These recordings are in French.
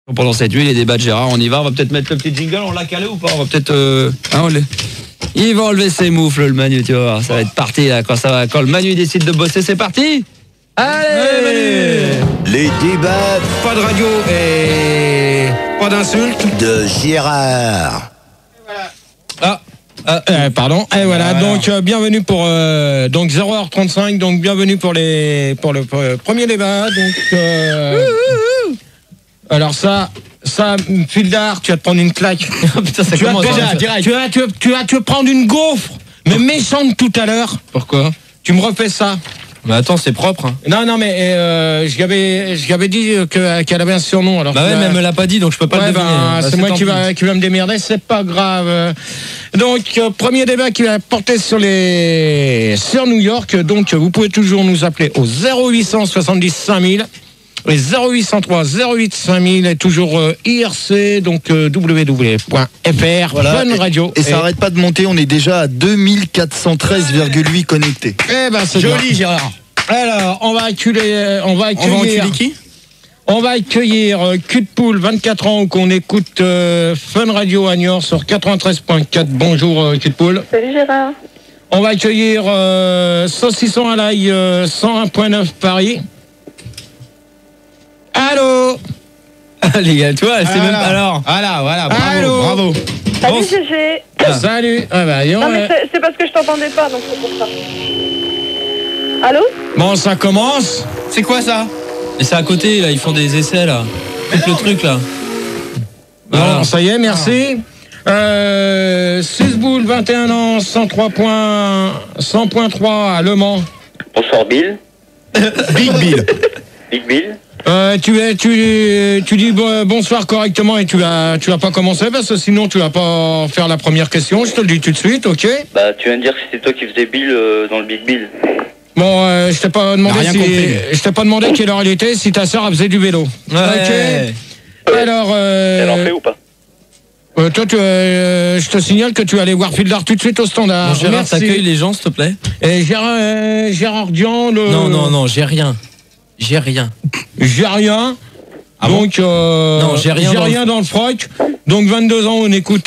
Pendant cette nuit, les débats de Gérard, on y va. On va peut-être mettre le petit jingle. On l'a calé ou pas? On va peut-être. Il va enlever ses moufles, le Manu, tu vas voir. Ça va être parti là. Quand le Manu décide de bosser, c'est parti. Allez, Les débats. Pas de radio et pas d'insultes. De Gérard. Pardon. Et voilà. Donc bienvenue pour donc 0h35. Donc bienvenue pour le premier débat. Donc alors ça Fildar, tu vas te prendre une claque. Putain, ça Tu vas commence déjà direct. tu vas te prendre une gaufre, mais méchante tout à l'heure. Pourquoi? Tu me refais ça. Mais attends, c'est propre. Hein. Non, mais je lui avais dit qu'elle avait un surnom. Alors Bah ouais, mais elle me l'a pas dit, donc je peux pas le deviner. c'est moi qui va me démerder, c'est pas grave. Donc, premier débat qui va porter sur New York. Donc, vous pouvez toujours nous appeler au 0800 70 5000. Et 0803 08 5000 est toujours IRC, donc www.fr, Voilà. Fun Radio. Et ça arrête pas de monter, on est déjà à 2413,8 connectés. Eh ben, c'est Joli, bien. Gérard. Alors, on va accueillir qui? On va accueillir Cul de Poule, 24 ans, qu'on écoute Fun Radio à Niort sur 93.4. Bonjour Cul de Poule. Salut Gérard. On va accueillir Saucisson à l'ail, 101.9 Paris. Allô. Les gars, tu vois, c'est même. Alors. Voilà, Bravo, bravo. Salut Bon, GG. Salut. Ah bah, Non mais c'est parce que je t'entendais pas, donc c'est pour ça. Allô? Bon, ça commence. C'est quoi ça? Et c'est à côté, là, ils font des essais, là. Coupe le truc, là. Voilà. Bon, ça y est, merci. Susboul, 21 ans, 100.3 à Le Mans. Bonsoir Bill. Big Bill. Big Bill. Tu dis bonsoir correctement et tu vas pas commencer parce que sinon tu vas pas faire la première question. Je te le dis tout de suite, ok? Bah tu viens de dire que c'était toi qui faisais Bill dans le Big Bill. Bon, je t'ai pas demandé quelle heure il était, si ta sœur faisait du vélo. Ouais. Ok. Alors. Elle en fait ou pas? Toi, je te signale que tu vas aller voir Fildar tout de suite au standard. Bon, Gérard, Merci. t'accueilles les gens, s'il te plaît. Et Gérard Dian, Non, j'ai rien. J'ai rien. J'ai rien. Ah bon? Donc, Non, j'ai rien dans le froc. Donc, 22 ans, on écoute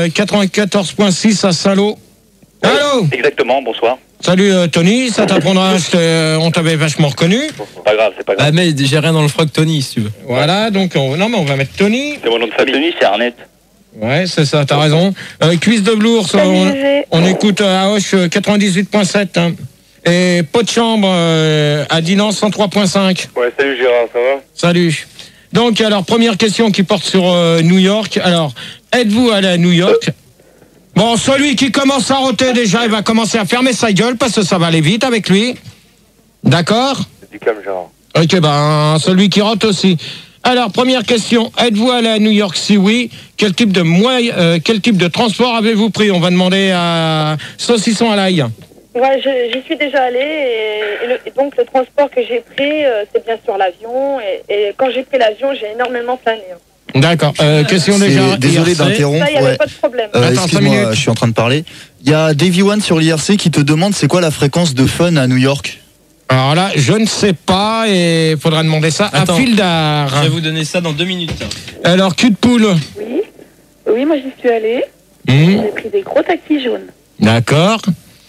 94.6 à Salaud. Allô? Exactement, bonsoir. Salut Tony, ça t'apprendra, on t'avait vachement reconnu. C'est pas grave, c'est pas grave. Ah, mais j'ai rien dans le froc, Tony, si tu veux. Voilà, donc, mais on va mettre Tony. C'est mon nom de famille, c'est Arnett. Ouais, c'est ça, t'as raison. Cuisse de Blours, on écoute à Hoche 98.7. Hein. Et Pot de Chambre à Dinan 103.5. Ouais, salut Gérard, ça va? Salut. Donc, alors, première question qui porte sur New York. Alors, êtes-vous allé à New York? Bon, celui qui commence à roter déjà, il va commencer à fermer sa gueule parce que ça va aller vite avec lui. D'accord? C'est du calme Gérard. Ok, celui qui rote aussi. Alors, première question. Êtes-vous allé à New York? Si oui, quel type de transport avez-vous pris? On va demander à Saucisson à l'ail. Ouais, j'y suis déjà allée et donc le transport que j'ai pris, c'est bien sûr l'avion. Et quand j'ai pris l'avion, j'ai énormément plané. D'accord. Question déjà. Désolé d'interrompre. Ça, il n'y avait pas de problème. Attends, 5 Excuse-moi, minutes. je suis en train de parler. Il y a Davy One sur l'IRC qui te demande c'est quoi la fréquence de Fun à New York? Alors là, je ne sais pas et il faudra demander ça à Attends. Fildar. Je vais vous donner ça dans 2 minutes. Alors, Cul de Poule. Oui, moi j'y suis allée. J'ai pris des gros taxis jaunes. D'accord.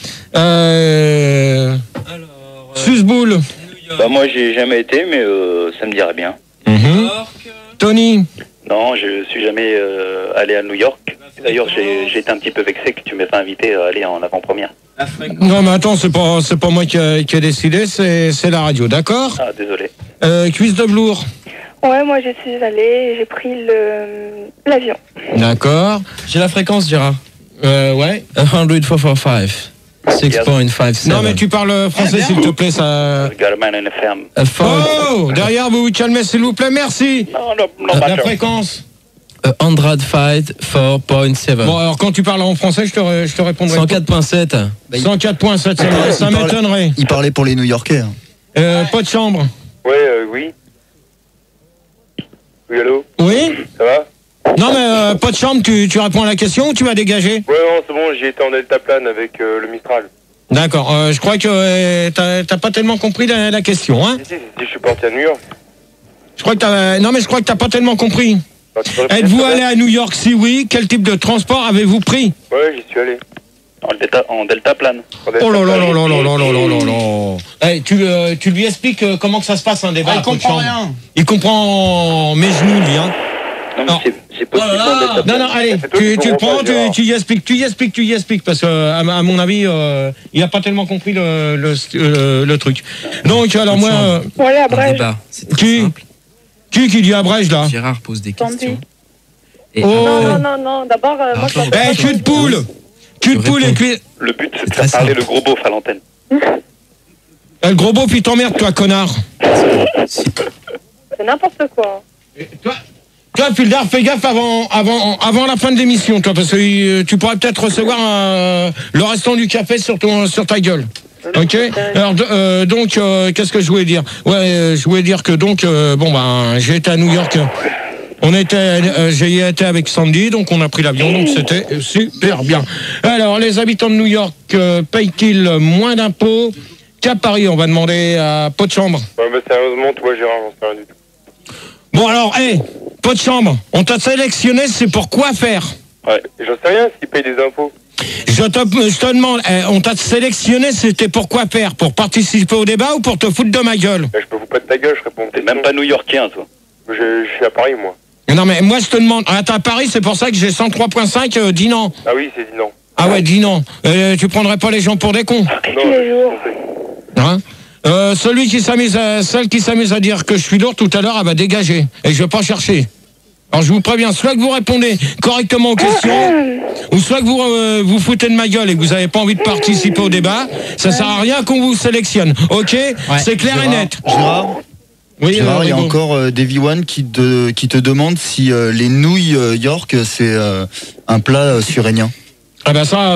Alors. Susboul. Bah moi j'ai jamais été, mais ça me dirait bien. Tony. Non, je suis jamais allé à New York. D'ailleurs, j'ai été un petit peu vexé que tu m'aies pas invité à aller en avant-première. Non, mais attends, c'est pas moi qui ai décidé, c'est la radio, d'accord? Ah, désolé. Cuisse de Blours. Ouais, moi j'y suis allée et j'ai pris l'avion. D'accord. J'ai la fréquence, Gérard. Ouais. 100,445. 6.57. Non, mais tu parles français, s'il te plaît, ça. Got a man in the fam. Oh, derrière, vous vous calmez, s'il vous plaît, merci. Non, La matter. fréquence. 105.4.7. Bon, alors quand tu parles en français, je te répondrai. 104.7. 104.7, ça m'étonnerait. Il parlait pour les New-Yorkais. Hein. Pas de chambre. Ouais, oui. Oui, allô? Oui? Ça va? Non, mais pas de chambre, tu réponds à la question ou tu vas dégager? Ouais, non, c'est bon, j'y étais en deltaplane avec le Mistral. D'accord, je crois que t'as pas tellement compris la question, hein? Si, je suis parti à New York. Je crois que t'as pas tellement compris. Bah, tu peux répéter, Êtes-vous s'il te allé à New York? Si oui, quel type de transport avez-vous pris? plaît Ouais, j'y suis allé. En deltaplane. Oh là là là là là là là là là là. Eh, tu lui expliques comment que ça se passe un débat. Il comprend rien. Il comprend mes genoux, lui. Hein. Non, Non. mais j'ai possiblement Oh là là. deltaplane. Non, allez, C'est toi qui tu le comprends prends, pas, Gérard. tu y expliques, parce que à mon avis, il a pas tellement compris le truc. Donc, alors moi, Bon, allez, Un après. débat. C'est très qui simple. qui dit abrège là? Gérard pose des Sandy. questions. Et Oh. Non. D'abord, moi, je Attends. Eh, cul de poule, cul de poule et cuir. Le but, c'est de très faire parler simple. le gros beauf à l'antenne. Le gros beau, puis t'emmerdes, toi, connard. c'est n'importe quoi. Toi, Fildar, fais gaffe avant la fin de l'émission, toi, parce que tu pourrais peut-être recevoir le restant du café sur ta gueule. Ok. Alors donc qu'est-ce que je voulais dire? Ouais, je voulais dire que donc j'ai été à New York. J'ai été avec Sandy, donc on a pris l'avion, donc c'était super bien. Alors les habitants de New York payent-ils moins d'impôts qu'à Paris? On va demander à Pot de Chambre. Ouais, mais sérieusement, toi, Gérard, j'en sais rien du tout. Bon alors, Pot de Chambre, on t'a sélectionné, c'est pour quoi faire? Ouais. J'en sais rien s'ils payent des impôts. Je te demande, on t'a sélectionné, c'était pour quoi faire? Pour participer au débat ou pour te foutre de ma gueule? Bah, je peux vous pas de ta gueule, je réponds. T'es même pas new-yorkien, toi. Je suis à Paris, moi. Non mais moi je te demande, t'es à Paris, c'est pour ça que j'ai 103.5, dis non. Ah oui, c'est dit non. Ah ouais, dis non. Tu prendrais pas les gens pour des cons, Non, Tous les jours. hein? Celle qui s'amuse à dire que je suis lourd tout à l'heure, elle va dégager. Et je vais pas chercher. Alors je vous préviens, soit que vous répondez correctement aux questions, ou soit que vous foutez de ma gueule et que vous avez pas envie de participer au débat, ça sert à rien qu'on vous sélectionne. Ok? C'est clair et net. Gérard, Oui, Gérard, il y a Hugo. encore Davy One qui te demande si les nouilles York, c'est un plat surénien. Ah bah ça,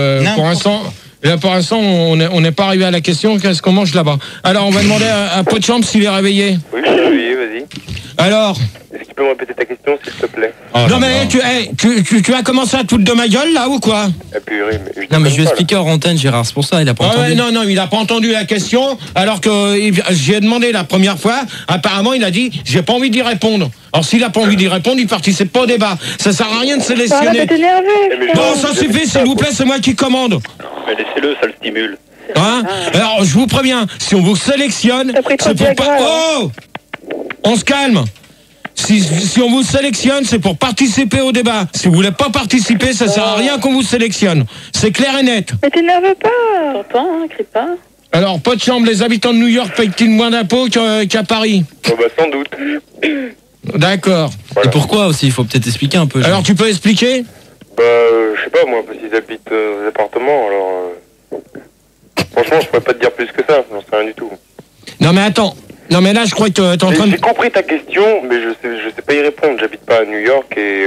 pour l'instant, on n'est pas arrivé à la question, qu'est-ce qu'on mange là-bas? Alors on va demander à Pot de Chambre s'il est réveillé. Oui, je suis réveillé, vas-y. Alors Est-ce que tu peux me répéter ta question, s'il te plaît? non mais tu as commencé à te foutre de ma gueule là ou quoi? Ah, purée, mais Non, mais déconne je lui ai pas, là. expliqué hors antenne, Gérard, c'est pour ça, il a pas Ah ouais, entendu. non, il a pas entendu la question, alors que j'ai demandé la première fois, apparemment il a dit j'ai pas envie d'y répondre. Alors s'il a pas envie d'y répondre, il participe pas au débat. Ça sert à rien de Arrête sélectionner. de t'énerver. Eh, mais Bon, je- ça je- suffit, s'il vous plaît, c'est moi qui commande. Mais laissez-le, ça le stimule. Hein? Alors je vous préviens, si on vous sélectionne, T'as pris trop c'est de pour pas. Viagra, Oh! On se calme. Si on vous sélectionne, c'est pour participer au débat. Si vous voulez pas participer, ça sert à rien qu'on vous sélectionne. C'est clair et net. Mais t'énerve pas. T'entends, hein, crie pas. Alors, Pot de Chambre, les habitants de New York payent-ils moins d'impôts qu'à Paris? Oh, bah, sans doute. D'accord. Voilà. Et pourquoi aussi? Il faut peut-être expliquer un peu. Alors, tu peux expliquer? Bah, je sais pas, moi, parce qu'ils habitent dans des appartements, alors... Franchement, je pourrais pas te dire plus que ça, j'en sais rien du tout. Non, mais attends. Non, mais là, je crois que t'es en Mais train de... j'ai compris ta question, mais je sais pas y répondre. J'habite pas à New York et...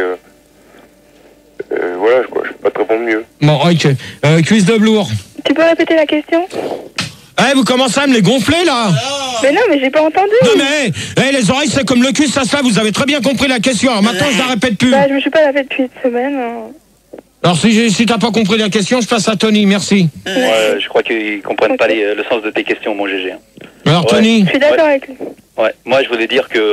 voilà, je peux pas te répondre mieux. Bon, ok. Cuisse de blour. Tu peux répéter la question? Vous commencez à me les gonfler, là? Mais non, mais j'ai pas entendu. Non, mais, les oreilles, c'est comme le cul, ça, vous avez très bien compris la question. Alors, maintenant, je la répète plus. Bah, je me suis pas lavé depuis une semaine. Alors, si t'as pas compris la question, je passe à Tony, merci. Ouais, je crois qu'ils comprennent pas le sens de tes questions, mon GG. Alors, Ouais. Tony? Je suis d'accord avec lui. Ouais, moi je voulais dire que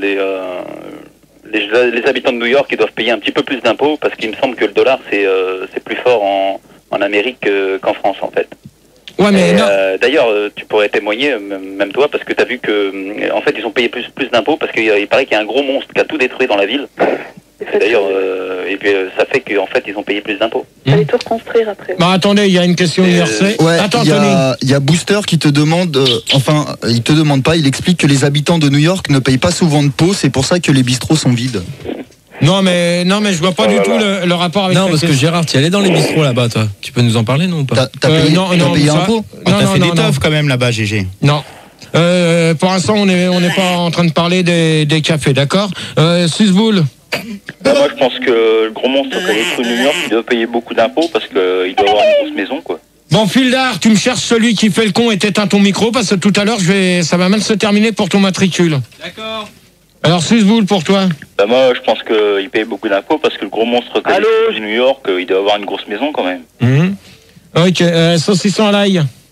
les habitants de New York, ils doivent payer un petit peu plus d'impôts parce qu'il me semble que le dollar c'est plus fort en Amérique qu'en France en fait. Ouais, mais Et, non. d'ailleurs, tu pourrais témoigner, même toi, parce que tu as vu que en fait ils ont payé plus d'impôts parce qu'il paraît qu'il y a un gros monstre qui a tout détruit dans la ville. Et d'ailleurs, et puis ça fait qu'en fait ils ont payé plus d'impôts. Fallait tout reconstruire après. Bah, attendez, il y a une question IRC. Ouais, Attends, il y Tony. y a Booster qui te demande, il te demande pas, il explique que les habitants de New York ne payent pas souvent de pots, c'est pour ça que les bistrots sont vides. Non, mais je vois pas Oh du là tout le rapport avec Non, la parce que question. Gérard, tu y allais dans les bistrots là-bas, toi. Tu peux nous en parler, non ou pas? T'as payé, non, t'as payé ça- un pot? Non, T'as non, fait non, des non. teufs quand même là-bas, GG. Non. Pour l'instant, on n'est pas en train de parler des cafés, d'accord? Susboul. Moi je pense que le gros monstre qui a détruit New York, il doit payer beaucoup d'impôts parce qu'il doit avoir une grosse maison quoi. Bon, Fildar, tu me cherches celui qui fait le con et t'éteins ton micro parce que tout à l'heure, ça va mal se terminer pour ton matricule. D'accord. Alors, Susboul, pour toi? Bah moi je pense qu'il paye beaucoup d'impôts parce que le gros monstre qui a détruit New York, il doit avoir une grosse maison quand même. Ok, saucisson à l'ail.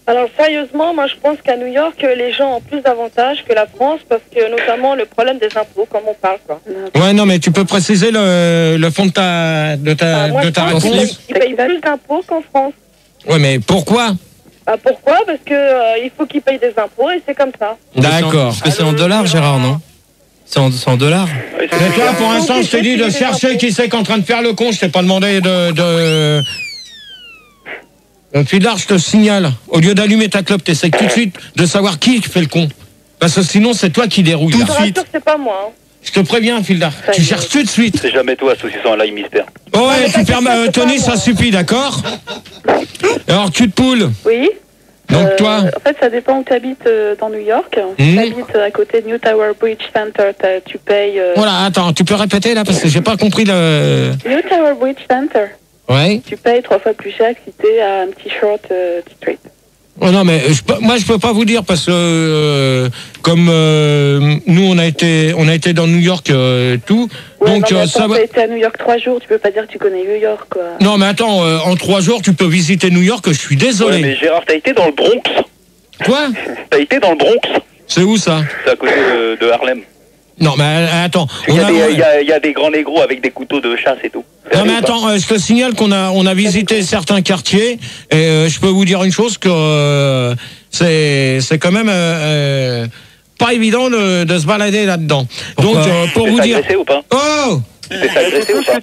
Alors sérieusement, moi je pense qu'à New York, les gens ont plus d'avantages que la France parce que notamment le problème des impôts, comme on parle quoi. Ouais, non, mais tu peux préciser le fond de ta Moi, je pense réponse. qu'ils payent plus d'impôts qu'en France. Ouais, mais pourquoi? Pourquoi? Parce que il faut qu'ils payent des impôts et c'est comme ça. D'accord. Parce que c'est en dollars, Gérard, non? C'est en dollars. Ouais, c'est- Mais toi, pour l'instant, je t'ai dit de chercher qui c'est qui est en train de faire le con. Je t'ai pas demandé de... Fildar, je te signale, au lieu d'allumer ta clope, t'essayes tout de suite de savoir qui fait le con. Parce que sinon, c'est toi qui dérouille. Je là. te rassure, c'est pas moi. Hein. Je te préviens, Fildar. Tu cherches tout de suite. C'est jamais toi, saucisson à l'ail mystère. Oh ouais, mais tu t'inquiète permets, pas, c'est Tony, pas ça moi. suffit, d'accord? Alors, cul de poule. Oui. Donc, toi, En fait, ça dépend où tu habites dans New York. Si Mhm. tu habites à côté de New Tower Bridge Center, tu payes. voilà, attends, tu peux répéter là, parce que j'ai pas compris le... New Tower Bridge Center, Ouais. tu payes 3 fois plus cher que si t'es à un petit short street. Oh non, mais moi je peux pas vous dire parce que comme nous on a été dans New York tout, Ouais, donc non, mais ça attends, va. t'as été à New York 3 jours, tu peux pas dire que tu connais New York, quoi. Non mais attends, en 3 jours tu peux visiter New York. Je suis Ouais, désolé. mais Gérard, t'as été dans le Bronx. Quoi? T'as été dans le Bronx. C'est où ça? C'est à côté de Harlem. Non mais attends. Il y a des grands négros avec des couteaux de chasse et tout. Non mais attends, je te signale qu'on a visité certains quartiers et je peux vous dire une chose que c'est quand même pas évident de se balader là-dedans. Donc pour vous dire. agressé ou pas? Oh. C'est agressé ou pas?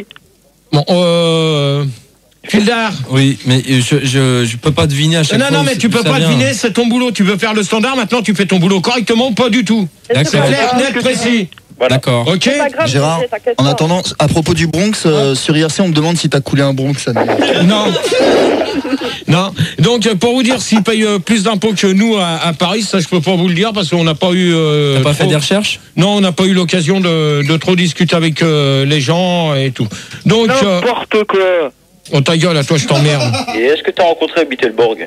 Bon, Fildar. Oui, mais je peux pas deviner à chaque fois. Non, mais tu peux pas deviner, c'est ton boulot. Tu veux faire le standard, maintenant tu fais ton boulot correctement ou pas du tout. D'accord. C'est clair, net, précis. Voilà. D'accord. Ok. C'est pas grave, Gérard, Roger, t'inquiète en pas. attendant, à propos du Bronx, sur IRC, on me demande si t'as coulé un Bronx. Non. Non. Donc pour vous dire, s'ils payent plus d'impôts que nous à Paris, ça je peux pas vous le dire parce qu'on n'a pas eu. T'as pas fait trop- des recherches? Non, on n'a pas eu l'occasion de trop discuter avec les gens et tout. Donc. N'importe quoi. Oh ta gueule, à toi je t'emmerde. Et est-ce que t'as rencontré Bittelborg?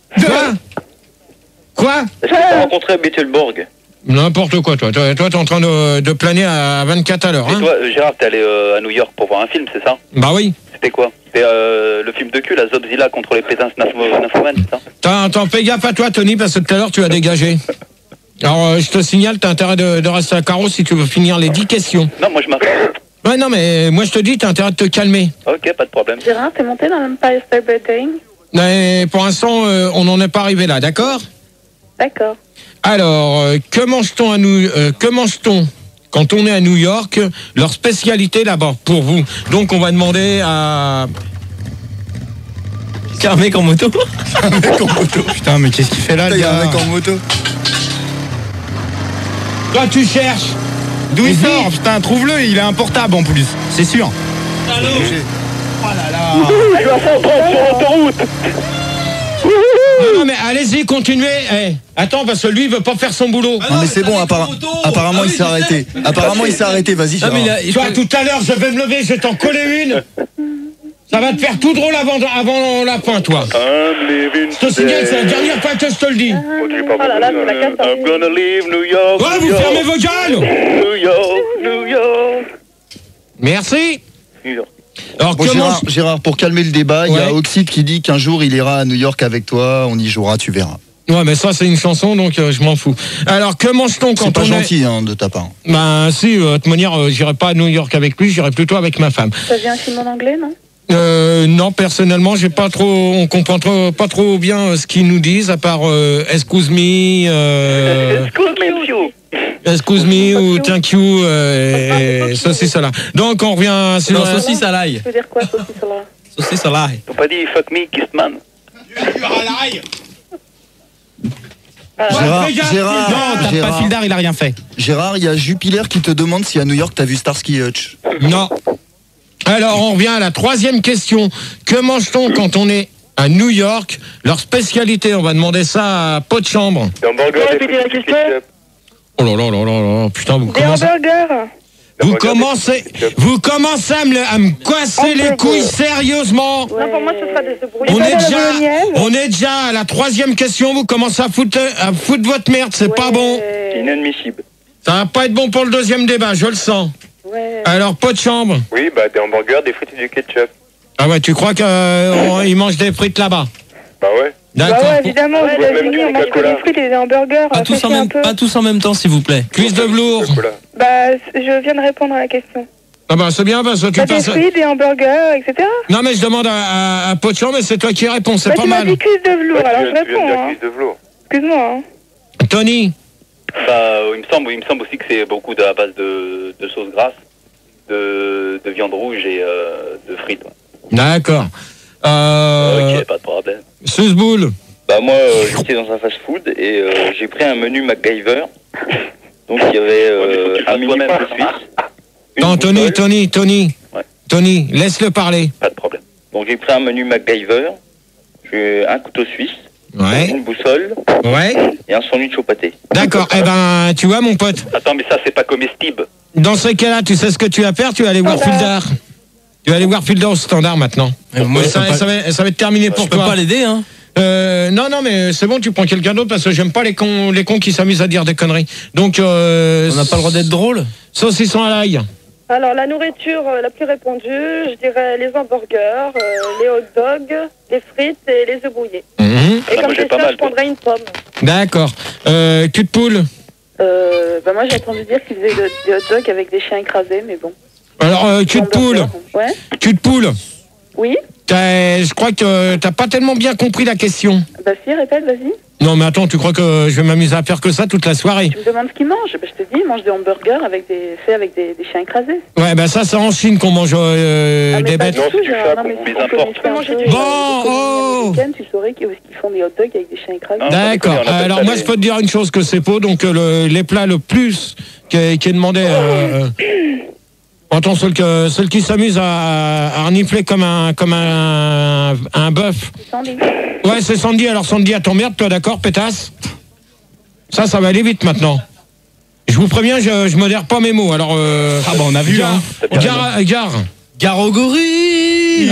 Quoi? Est-ce que t'as rencontré Bittelborg? N'importe quoi, toi. Toi, t'es en train de planer à 24 à l'heure, Et hein? toi, Gérard, t'es allé à New York pour voir un film, c'est ça? Bah oui. C'était quoi? C'était le film de cul, la Zobzilla contre les Pétins Nymphoman, c'est ça? Attends, fais gaffe à toi, Tony, parce que tout à l'heure, tu as dégagé. Alors, je te signale, t'as intérêt de rester à carreau si tu veux finir les 10 questions. Non, moi je m'appelle. Ouais, non, mais moi, je te dis, t'as intérêt de te calmer. Ok, pas de problème. Gérard, t'es monté dans l'Empire State Building? Mais pour l'instant, on n'en est pas arrivé là, d'accord? D'accord. Alors, que mange-t-on quand on est à New York? Leur spécialité là-bas, pour vous. Donc, on va demander à... C'est un mec en moto. Un mec en moto. Putain, mais qu'est-ce qu'il fait là, le Il y a un gars? mec en moto. Toi, tu cherches. D'où il sort? Putain, trouve-le, il a un portable en plus. C'est sûr. Allô? Oh là là. Je suis à 130 sur l'autoroute. Non, mais allez-y, continuez. Eh, attends, parce que lui, il veut pas faire son boulot. Non mais c'est bon, apparemment il s'est arrêté. Apparemment il s'est arrêté, vas-y Ah, mais Gérard. il Toi, tout à l'heure, je vais me lever, je vais t'en coller une. Ça va te faire tout drôle avant la fin, toi. Je te signale, c'est la dernière fois que je te le dis. Oh là là, c'est la casse. I'm gonna leave New York. Ouais, New vous York, fermez vos gueules. New York, New York. Merci. New York. Alors, Bon, comment... Gérard, pour calmer le débat, il y Ouais. a Oxide qui dit qu'un jour il ira à New York avec toi, on y jouera, tu verras. Ouais, mais ça, c'est une chanson, donc je m'en fous. Alors, que mange-t-on quand C'est pas on gentil hein, de ta part. est... Ben, si, de toute manière, j'irai pas à New York avec lui, j'irai plutôt avec ma femme. T'as vu un film en anglais, non? Non, personnellement, on comprend pas trop bien ce qu'ils nous disent, à part excuse me, excuse me ou thank you, et ceci, cela. Donc, on revient sur... Non, saucisse à l'ail. Tu veux dire quoi, saucisse là? Saucisse à l'ail. T'as pas dit fuck me, kiss man? Gérard, Non, t'as pas Fildar, il a rien fait. Gérard, il y a Jupiler qui te demande si à New York t'as vu Starsky Hutch. Non. Alors, on revient à la troisième question. Que mange-t-on quand on est à New York? Leur spécialité, on va demander ça à Pot de Chambre. Des hamburgers, des répéter la frites, du question ketchup. Oh là là là là là, putain, vous Des commencez... hamburgers. Vous commencez à me casser les couilles sérieusement. Non, pour moi, ce sera des ébrouilles. On est déjà à la troisième question. Vous commencez à foutre votre merde. C'est pas bon. Inadmissible. Ça va pas être bon pour le deuxième débat. Je le sens. Ouais. Alors, Pot de Chambre. Oui, bah des hamburgers, des frites et du ketchup. Ah ouais, tu crois qu'ils mangent des frites là-bas? Bah ouais. D'accord. Bah ouais, évidemment, aux Ouais, États-Unis, même on mange que Coca-Cola. des frites et des hamburgers. Pas tous, Réfléchis un peu. pas tous en même temps, s'il vous plaît. Quiz de velours. Coca-Cola. Bah, je viens de répondre à la question. Ah bah c'est bien parce que tu Bah, des passes. frites, des hamburgers, etc. Non mais je demande à Potian, mais c'est toi qui réponds, c'est Bah, pas tu m'as mal. dit quiz de velours, Ouais, alors je tu viens de réponds. dire Hein. quiz de velours. Excuse-moi. Hein. Tony. Bah, il me semble aussi que c'est beaucoup à base de sauce grasse, de viande rouge et de frites. Ouais. D'accord. Ok, pas de problème. Susboul. Bah moi j'étais dans un fast-food et j'ai pris un menu MacGyver. Donc il y avait un mini toi-même. couteau suisse. une Non, Tony, boussole. Ouais. Tony, laisse-le parler. Pas de problème. Donc j'ai pris un menu MacGyver, j'ai un couteau suisse, Ouais. une boussole Ouais. et un sandwich au pâté. D'accord. Eh ben, tu vois, mon pote, Attends, mais ça, c'est pas comestible. dans ce cas-là, tu sais ce que tu vas faire, tu vas aller voir Fieldar. Tu vas aller voir Fieldar au standard maintenant. Moi, ça va être terminé pour je peux toi. pas l'aider, hein. Non, mais c'est bon, tu prends quelqu'un d'autre parce que j'aime pas les cons qui s'amusent à dire des conneries. Donc, On n'a pas le droit d'être drôle. saucisson à l'ail. Alors, la nourriture la plus répandue, je dirais les hamburgers, les hot dogs, les frites et les œufs brouillés. Mhm. Et moi, comme j'ai pas dessert, mal, je prendrais une pomme. D'accord. Cul de poule. Bah moi j'ai entendu dire qu'ils faisaient des hot dogs avec des chiens écrasés, mais bon. Alors, cul de poule. Ouais. Cul de poule. Oui. Je crois que t'as pas tellement bien compris la question. Bah si, répète, vas-y. Non, mais attends, tu crois que je vais m'amuser à faire que ça toute la soirée? Tu me demandes ce qu'ils mangent. Bah, je te dis, ils mangent des hamburgers faits avec des chiens écrasés. Ouais, bah ça, c'est en Chine qu'on mange Mais des pas bêtes. du tout, si tu genre, fais non, mais un si peu, on peu connaissait un peu Bon, les oh. américaines, tu saurais qu'ils font des hot dogs avec des chiens écrasés. Non. D'accord. on appelle Alors ça moi, les- je peux te dire une chose que c'est faux. Donc les plats le plus qui est demandé. Attends, ceux qui s'amusent à renifler comme un bœuf. Sandy. Ouais, c'est Sandy. Alors Sandy, à ton merde, toi, d'accord, pétasse? Ça va aller vite maintenant. Je vous préviens, je modère pas mes mots. Alors. Ah bah on a vu, hein. Gare. Garogori.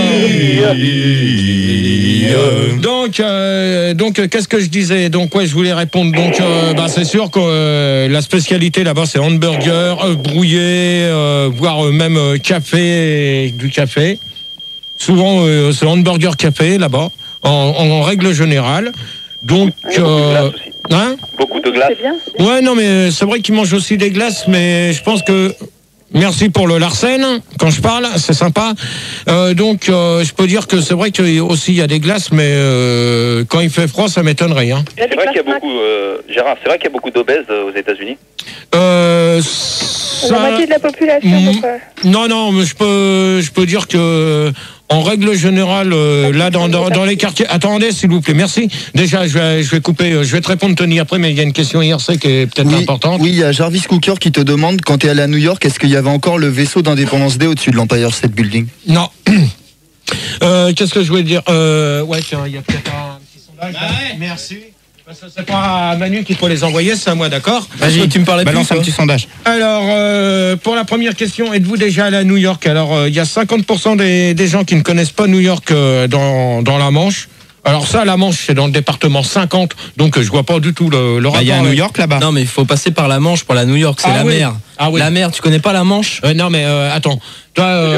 Donc qu'est-ce que je disais? Donc ouais, je voulais répondre. Donc c'est sûr que la spécialité là-bas c'est hamburger, brouillé, voire même café, du café. Souvent c'est hamburger café là-bas, en règle générale. Donc hein? Beaucoup de glace. C'est bien. Ouais, non, mais c'est vrai qu'ils mangent aussi des glaces, mais je pense que. Merci pour le Larsen, quand je parle, c'est sympa. Donc, je peux dire que c'est vrai qu'il aussi y a des glaces, mais quand il fait froid, ça m'étonnerait. Hein. C'est vrai qu'il y a beaucoup, Gérard, c'est vrai qu'il y a beaucoup d'obèses aux États-Unis. La Ça... moitié de la population, à peu près. Non, mais je peux dire que en règle générale, là dans les quartiers. Attendez, s'il vous plaît, merci. Déjà, je vais couper. Je vais te répondre, Tony, après, mais il y a une question IRC qui est peut-être importante. Oui, il y a Jarvis Cooker qui te demande, quand tu es allé à New York, est-ce qu'il y avait encore le vaisseau d'Independence Day au-dessus de l'Empire State Building? Non. Qu'est-ce que je voulais dire? Ouais, tiens, il y a peut-être un petit sondage. Ouais. Merci. Parce que c'est pas à Manu qu'il faut les envoyer, c'est à moi, d'accord? Vas-y, tu me parlais plus, Balance un toi. petit sondage. Alors, pour la première question, êtes-vous déjà allé à New York? Alors, il y a 50% des gens qui ne connaissent pas New York dans la Manche. Alors ça, la Manche, c'est dans le département 50, donc je vois pas du tout le rapport. Il y a New York là-bas. Non, mais il faut passer par la Manche pour la New York, c'est Ah la oui. mer. Ah oui. La mer, tu connais pas la Manche? Non, mais attends. Toi,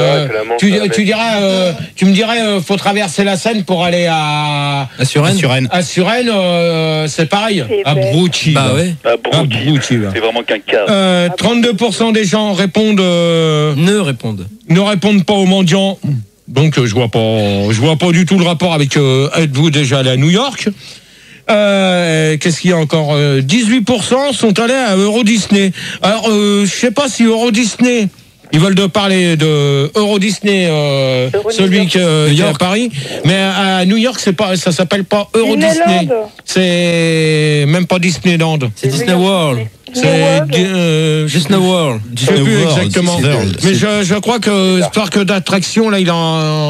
tu me dirais, faut traverser la Seine pour aller à Suresnes. À Suresnes, c'est pareil. C'est À bête. Brouchy. Bah ouais. Ah, À Brouchy, Brouchy, là. c'est vraiment qu'un cas. 32% des gens répondent Ne répondent. ne répondent pas aux mendiants. Donc je vois pas du tout le rapport avec êtes-vous déjà allé à New York? Qu'est-ce qu'il y a encore? 18% sont allés à Euro Disney. Alors je sais pas si Euro Disney, ils veulent de parler de Euro Disney, celui qui est à Paris, mais à New York ça s'appelle pas Euro Disney, Disneyland. c'est même pas Disneyland. C'est Disney World. C'est Disney World. je sais plus exactement. Mais je crois que ce parc d'attraction là, il est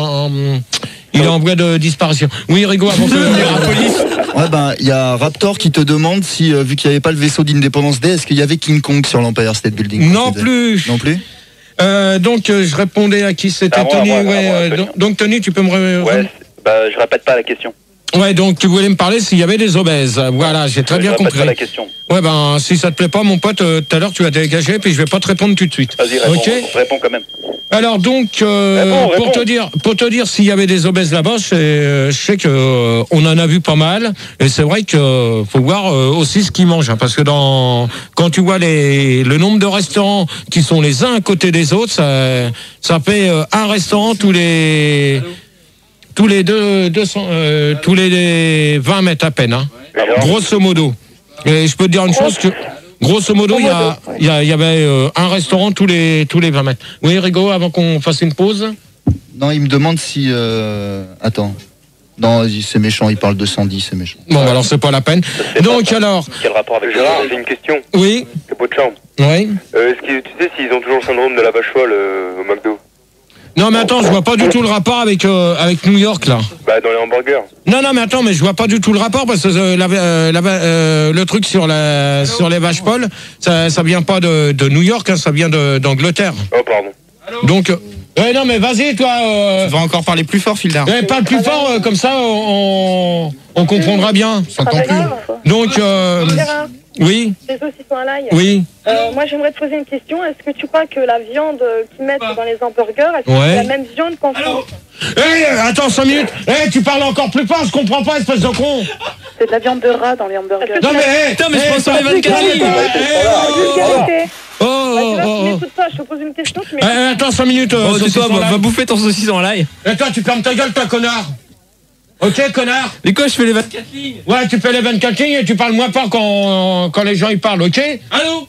en voie de disparition. Oui, Rigo, avant que la police. Ouais, ben, il y a Raptor qui te demande si, vu qu'il n'y avait pas le vaisseau d'Independence Day, est-ce qu'il y avait King Kong sur l'Empire State Building? Non plus. Non plus? Donc je répondais à qui c'était? À moi, Tony. à moi, Ouais. Tony. Donc Tony, tu peux me Ouais, bah, je répète pas la question. Ouais, donc tu voulais me parler s'il y avait des obèses. Voilà, j'ai très bien compris. Pas la question. Ouais, ben, si ça te plaît pas, mon pote, tout à l'heure, tu vas dégager, puis je vais pas te répondre tout de suite. Vas-y, réponds quand même. Alors donc, pour te dire s'il y avait des obèses là-bas, je sais que on en a vu pas mal, et c'est vrai que faut voir aussi ce qu'ils mangent, hein, parce que quand tu vois le nombre de restaurants qui sont les uns à côté des autres, ça fait un restaurant tous les 20 mètres à peine, hein. Grosso modo. Et je peux te dire une chose que grosso modo, il y avait un restaurant tous les 20 mètres. Oui, Rigo, avant qu'on fasse une pause. Non, il me demande si... Attends. Non, c'est méchant, il parle de 110, c'est méchant. Bon, alors c'est pas la peine. Donc alors... Quel rapport avec Gérard, j'ai une question. Oui. C'est pas de charme. Oui. Est-ce que tu sais s'ils ont toujours le syndrome de la vache folle au McDo? Non, mais attends, je vois pas du tout le rapport avec New York, là. Bah, dans les hamburgers. Non, mais attends, mais je vois pas du tout le rapport, parce que le truc sur les vaches folles, ça vient pas de New York, hein, ça vient d'Angleterre. Oh, pardon. Donc... non, mais vas-y, toi... Tu vas encore parler plus fort, Fildar. Parle plus fort, comme ça, on comprendra bien. Donc... Oui. Les saucissons à l'ail. Oui. Moi, j'aimerais te poser une question. Est-ce que tu crois que la viande qu'ils mettent dans les hamburgers, est-ce que c'est la même viande qu'en France? Attends 5 minutes. Tu parles encore plus fort, je comprends pas, espèce de con. C'est de la viande de rat dans les hamburgers. Non, mais... Putain, mais je pense sur les 24 lignes. Tu m'écoutes pas, je te pose une question. Attends 5 minutes. Toi, va bouffer ton saucisson à l'ail. Toi, tu fermes ta gueule, toi, connard. Ok, connard. Mais quoi, je fais les 24 lignes? Ouais, tu fais les 24 lignes et tu parles moins fort quand les gens ils parlent, ok? Allô?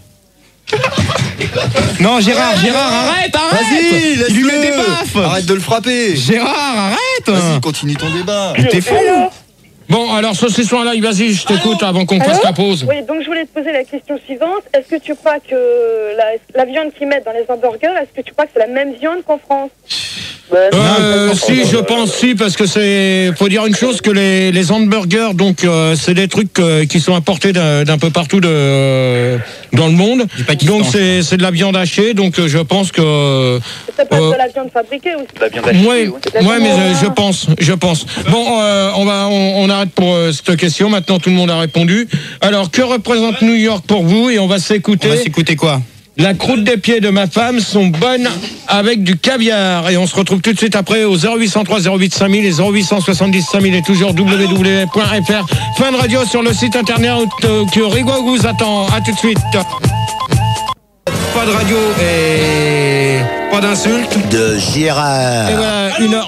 Non, Gérard, arrête. Vas-y, Il lui met des baffes. Arrête de le frapper. Gérard, arrête. Vas-y, continue ton débat. T'es fou. Bon, alors, saucisson à l'ail, vas-y, je t'écoute avant qu'on fasse la pause. Oui, donc je voulais te poser la question suivante. Est-ce que tu crois que la viande qu'ils mettent dans les hamburgers, est-ce que tu crois que c'est la même viande qu'en France? Si, je pense si, parce que faut dire une chose, que les hamburgers, donc c'est des trucs qui sont importés d'un peu partout dans le monde. Donc c'est de la viande hachée, donc je pense que... C'est pas de la viande fabriquée aussi. De la viande hachée. Ouais, mais je pense. Bon, on arrête pour cette question. Maintenant, tout le monde a répondu. Alors, que représente New York pour vous? Et on va s'écouter. On va s'écouter quoi? La croûte des pieds de ma femme sont bonnes avec du caviar. Et on se retrouve tout de suite après au 0803 08 5000 et 0870 5000 et toujours www.fr. Fin de radio sur le site internet que Rigo vous attend. À tout de suite. Pas de radio et pas d'insultes. De Gérard. Et voilà, 1h.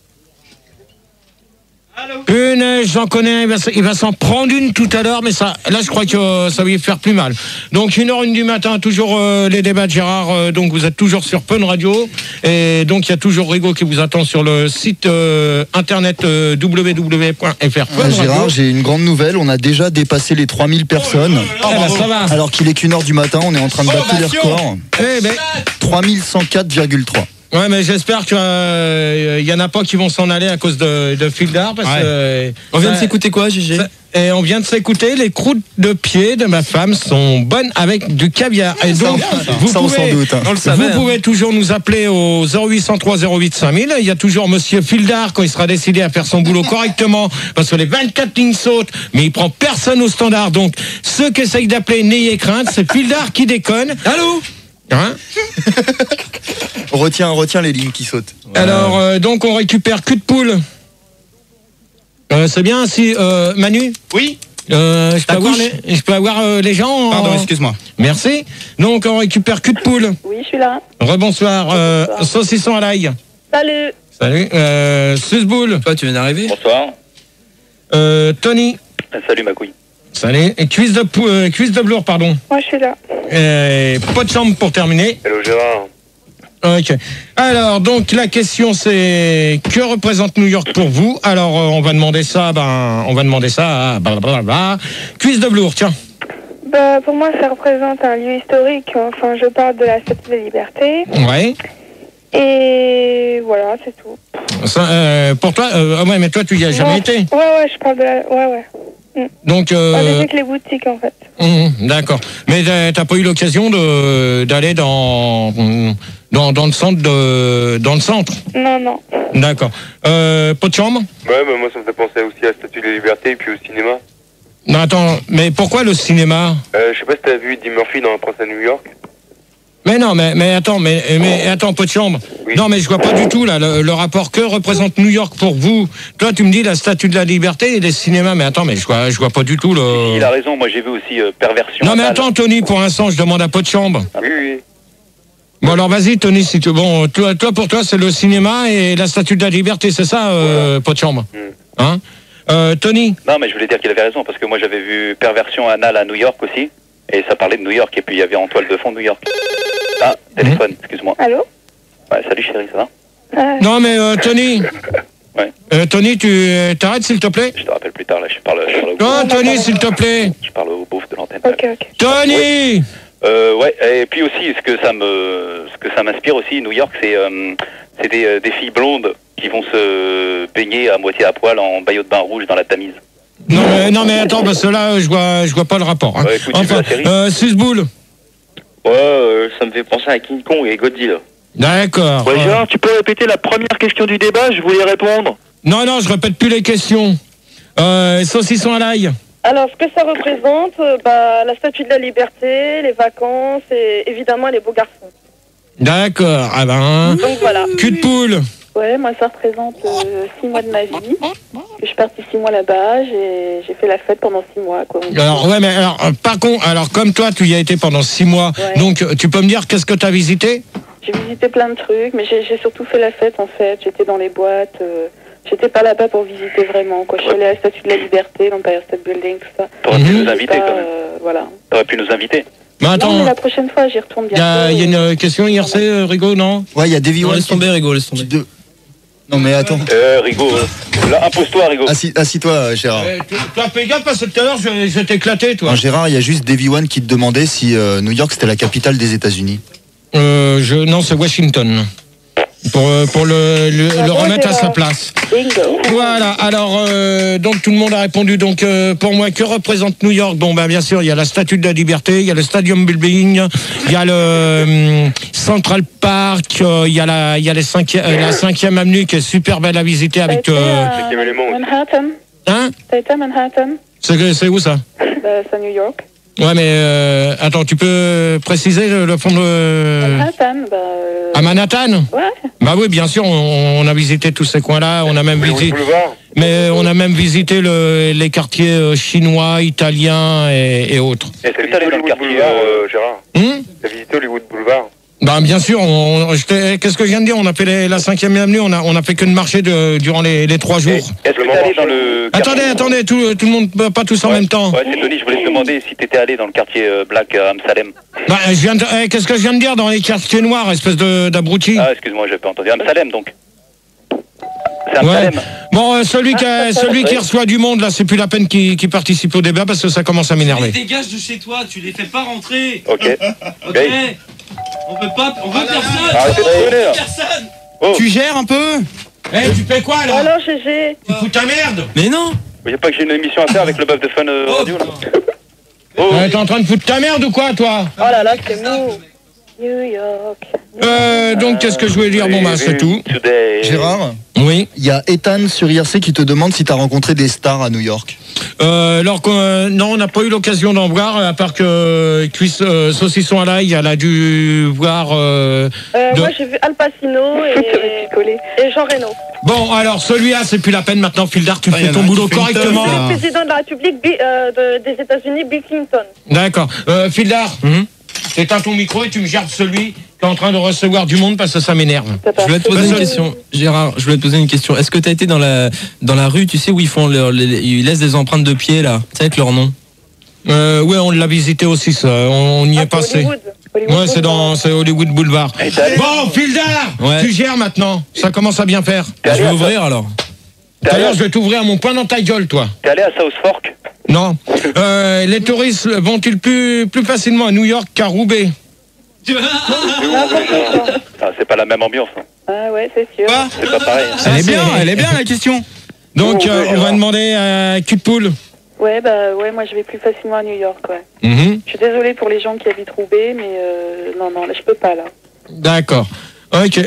J'en connais, il va s'en prendre une tout à l'heure, mais là je crois que ça va lui faire plus mal. Donc 1h01 du matin, toujours les débats de Gérard, donc vous êtes toujours sur Fun Radio, et donc il y a toujours Rigo qui vous attend sur le site internet www.fr. Gérard, j'ai une grande nouvelle, on a déjà dépassé les 3000 personnes. Ça va. Alors qu'il est qu'1h du matin, on est en train de battre les records. 3104,3. Ouais, mais j'espère qu'il y en a pas qui vont s'en aller à cause de Fildar. Parce que, on vient de s'écouter quoi, GG? Et on vient de s'écouter, les croûtes de pied de ma femme sont bonnes avec du caviar. Et donc, vous pouvez toujours nous appeler au 0803 08 5000. Il y a toujours monsieur Fildar quand il sera décidé à faire son boulot correctement, parce que les 24 lignes sautent, mais il prend personne au standard. Donc, ceux qui essayent d'appeler, n'ayez crainte, c'est Fildar qui déconne. Allô? Hein? Retiens les lignes qui sautent. Alors, donc on récupère cul de poule. C'est bien si... Manu? Oui. Je peux avoir les gens Pardon, excuse-moi. Merci. Donc on récupère cul de poule. Oui, je suis là. Rebonsoir. Saucisson à l'ail. Salut. Salut. Susboule. Toi, tu viens d'arriver? Bonsoir. Tony. Salut ma couille. Salut. Et cuisse de velours, pardon. Moi, je suis là. Pas de chambre pour terminer. Hello Gérard. Ok. Alors, donc, la question, c'est que représente New York pour vous? Alors, on va demander ça à blablabla. Cuisse de velours, tiens. Bah, pour moi, ça représente un lieu historique. Enfin, je parle de la Statue de la Liberté. Ouais. Et voilà, c'est tout. Ça, pour toi, ouais, mais toi, tu y as jamais été. Ouais, je parle de la... Ouais. Donc, avec les boutiques, en fait. D'accord. Mais t'as pas eu l'occasion d'aller dans dans le centre dans le centre. Non, non. D'accord. Pot de chambre? Ouais, bah, moi ça me fait penser aussi à la Statue de la Liberté et puis au cinéma. Non, attends, mais pourquoi le cinéma? Je sais pas si t'as vu Eddie Murphy dans Un Prince à New York. Mais non, mais attends, pot de chambre. Oui. Non, mais je vois pas du tout là le rapport que représente New York pour vous. Toi, tu me dis la Statue de la Liberté et les cinémas, mais attends, mais je vois pas du tout le. Il a raison, moi j'ai vu aussi Perversion. Non, mais anale. attends, Tony, pour l'instant, je demande à pot de chambre. Oui, oui. Bon, alors vas-y, Tony, si tu. Bon, toi pour toi, c'est le cinéma et la Statue de la Liberté, c'est ça, pot de chambre? Hein? Tony? Non, mais je voulais dire qu'il avait raison, parce que moi j'avais vu Perversion anale à New York aussi, et ça parlait de New York, et puis il y avait en toile de fond New York. Ah, téléphone, excuse-moi. Allô? Ouais, salut chérie, ça va? Non, mais Tony. Ouais. Tony, tu t'arrêtes, s'il te plaît? Je te rappelle plus tard, là, je parle au Non, Tony, s'il te plaît. Je parle au bouffe de l'antenne. Ok, ok. Tony! Ouais, et puis aussi, ce que ça m'inspire aussi, New York, c'est des filles blondes qui vont se baigner à moitié à poil en maillot de bain rouge dans la Tamise. Non, mais attends, parce que là, je vois pas le rapport. Hein. Ouais, écoute, tu veux enfin, la série Susboule. Ouais, ça me fait penser à King Kong et Godzilla. D'accord. Ouais, Gérard, tu peux répéter la première question du débat, je voulais répondre. Non, je répète plus les questions. Saucisson à l'ail. Alors, ce que ça représente, la Statue de la Liberté, les vacances et évidemment les beaux garçons. D'accord. Ah ben. Donc voilà. Cul de poule. Ouais, moi ça représente 6 mois de ma vie. Je suis partie 6 mois là-bas, j'ai fait la fête pendant 6 mois. Quoi. Alors, ouais, mais alors, par contre, alors comme toi, tu y as été pendant 6 mois, Ouais. donc tu peux me dire qu'est-ce que tu as visité? J'ai visité plein de trucs, mais j'ai surtout fait la fête en fait. J'étais dans les boîtes, j'étais pas là-bas pour visiter vraiment. Quoi. Je suis allée à la Statue de la Liberté, l'Empire State Building, tout ça. T'aurais pu nous inviter quand même. Voilà. T'aurais pu nous inviter. Mais Non, attends, mais la prochaine fois, j'y retourne il y a bientôt. une question IRC, Rigaud, non? Ouais, il y a Davy Non, One. laisse tomber, Rigaud, laisse tomber. Non, mais attends. Rigaud, là, impose-toi, Rigaud. Assis-toi, Gérard. Toi, fais gaffe, parce que tout à l'heure, je vais t'éclater, toi. Non, Gérard, il y a juste Davy One qui te demandait si New York c'était la capitale des États-Unis. Non, c'est Washington. Pour le remettre à sa place. Bingo. Voilà, alors donc tout le monde a répondu. Donc pour moi, que représente New York? Bon, ben bien sûr, il y a la Statue de la Liberté, il y a le Stadium Building, il y a le Central Park, il y a la 5e avenue qui est super belle à visiter avec. T'as été à Manhattan? Hein? T'as été à Manhattan? C'est où ça? C'est à New York. Ouais, mais attends, tu peux préciser le fond de. Manhattan, À Manhattan? Ouais. Bah oui, bien sûr, on a visité tous ces coins-là, on a même visité. Mais on a même visité les quartiers chinois, italiens et autres. Est-ce que t'as allé dans le quartier Gérard? T'as visité Hollywood Boulevard? Bah bien sûr, qu'est-ce que je viens de dire? On a fait la 5e avenue, on a fait que de marcher durant les 3 jours. Est-ce que t'es allé dans le quartier... Attendez, tout le monde, pas tous en même temps. Ouais, c'est Tony, je voulais te demander si t'étais allé dans le quartier Black à Amsalem. Bah, qu'est-ce que je viens de dire dans les quartiers noirs, espèce d'abruti? Ah, excuse-moi, j'ai pas entendu. Amsalem, donc. C'est Ouais. Amsalem. Bon, celui qui reçoit du monde, là, c'est plus la peine qu'il participe au débat parce que ça commence à m'énerver. Dégage de chez toi, tu les fais pas rentrer. Ok. Ok. On veut personne. Arrêtez de rigoler, là. Personne. Oh. Tu gères un peu? Tu fais quoi là? Alors, GG. Tu fous ta merde? Mais non. Il n'y a pas que j'ai une émission à faire avec le bœuf de Fun Radio, là. Oh. T'es en train de foutre ta merde ou quoi, toi? Oh là là, c'est mou. New York. Donc, qu'est-ce que je voulais dire? Bon, bah, c'est tout. Gérard, Oui. il y a Ethan sur IRC qui te demande si tu as rencontré des stars à New York. Alors non, on n'a pas eu l'occasion d'en voir, à part que Saucisson à l'ail, elle a dû voir. Moi, j'ai vu Al Pacino et Jean Reno. Bon, alors celui-là, c'est plus la peine maintenant, Fildar, tu fais ton boulot correctement. Le président de la République des États-Unis, Bill Clinton. D'accord. Fildar, t'éteins ton micro et tu me gères celui qui est en train de recevoir du monde parce que ça m'énerve. Je voulais te poser une question, Gérard. Je voulais te poser une question. Est-ce que tu as été dans la rue, tu sais où ils font ils laissent des empreintes de pied là, tu sais avec leur nom? Ouais, on l'a visité aussi, ça. On y est passé. Ouais, c'est Hollywood Boulevard. Bon, Fildar, tu gères maintenant. Ça commence à bien faire. Je vais ouvrir alors. Tout à l'heure, je vais t'ouvrir mon poing dans ta gueule, toi. T'es allé à South Fork? Non. Les touristes vont-ils plus facilement à New York qu'à Roubaix? Ah, c'est pas la même ambiance. Hein. Ah ouais, c'est sûr. C'est pas pareil. Elle est bien la question. Donc, on va demander à Cul de Poule. Ouais, moi je vais plus facilement à New York, ouais. Mhm. Je suis désolée pour les gens qui habitent Roubaix, mais non, là je peux pas, là. D'accord. Ok.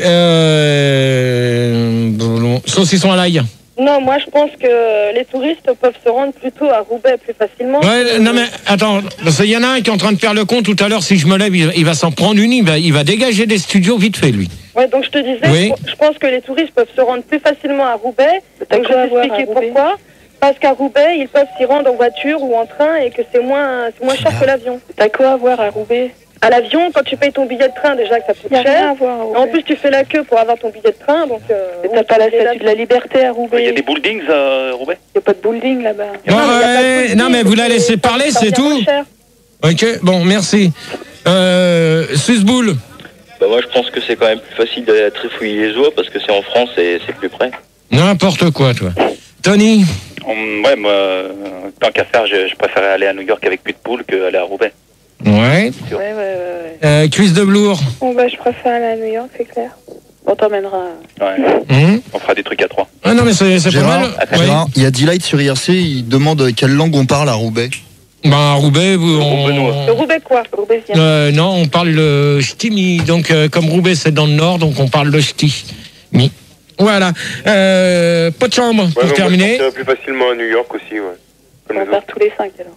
Saucisson à l'ail. Non, moi je pense que les touristes peuvent se rendre plutôt à Roubaix plus facilement. Ouais, non mais attends, parce qu'il y en a un qui est en train de faire le compte tout à l'heure. Si je me lève, il va s'en prendre une. Il va dégager des studios vite fait, lui. Ouais, donc je te disais, Oui. je pense que les touristes peuvent se rendre plus facilement à Roubaix. Donc je vais t'expliquer pourquoi. Parce qu'à Roubaix, ils peuvent s'y rendre en voiture ou en train et que c'est moins cher que l'avion. T'as quoi à voir à Roubaix? À l'avion, quand tu payes ton billet de train, déjà que ça coûte Y a rien cher. à voir à Roubaix. En plus, tu fais la queue pour avoir ton billet de train, donc. T'as pas la statue de la liberté à Roubaix? Il y a des buildings à Roubaix. Y a pas de building là-bas. Non mais vous la laissez parler, c'est tout. Ok, bon, merci. Susboul. Bah moi je pense que c'est quand même plus facile d'aller à Tréfouille-les-Oies parce que c'est en France et c'est plus près. N'importe quoi, toi. Tony. Ouais, moi, tant qu'à faire, je préférais aller à New York avec plus de poules qu'aller à Roubaix. Ouais. Cuisse de Blour. Bon bah je préfère aller à New York, c'est clair. On t'emmènera. Ouais. On fera des trucs à 3. Ah non mais c'est pas mal. Gérard, il y a Delight sur IRC, il demande quelle langue on parle à Roubaix. Bah à Roubaix, Le Roubaix quoi? Roubaix. non, on parle le ch'timi. Donc comme Roubaix c'est dans le nord, donc on parle le ch'ti. Voilà. Pas de chambre pour terminer. On plus facilement à New York aussi, ouais. On va faire tous les 5 alors.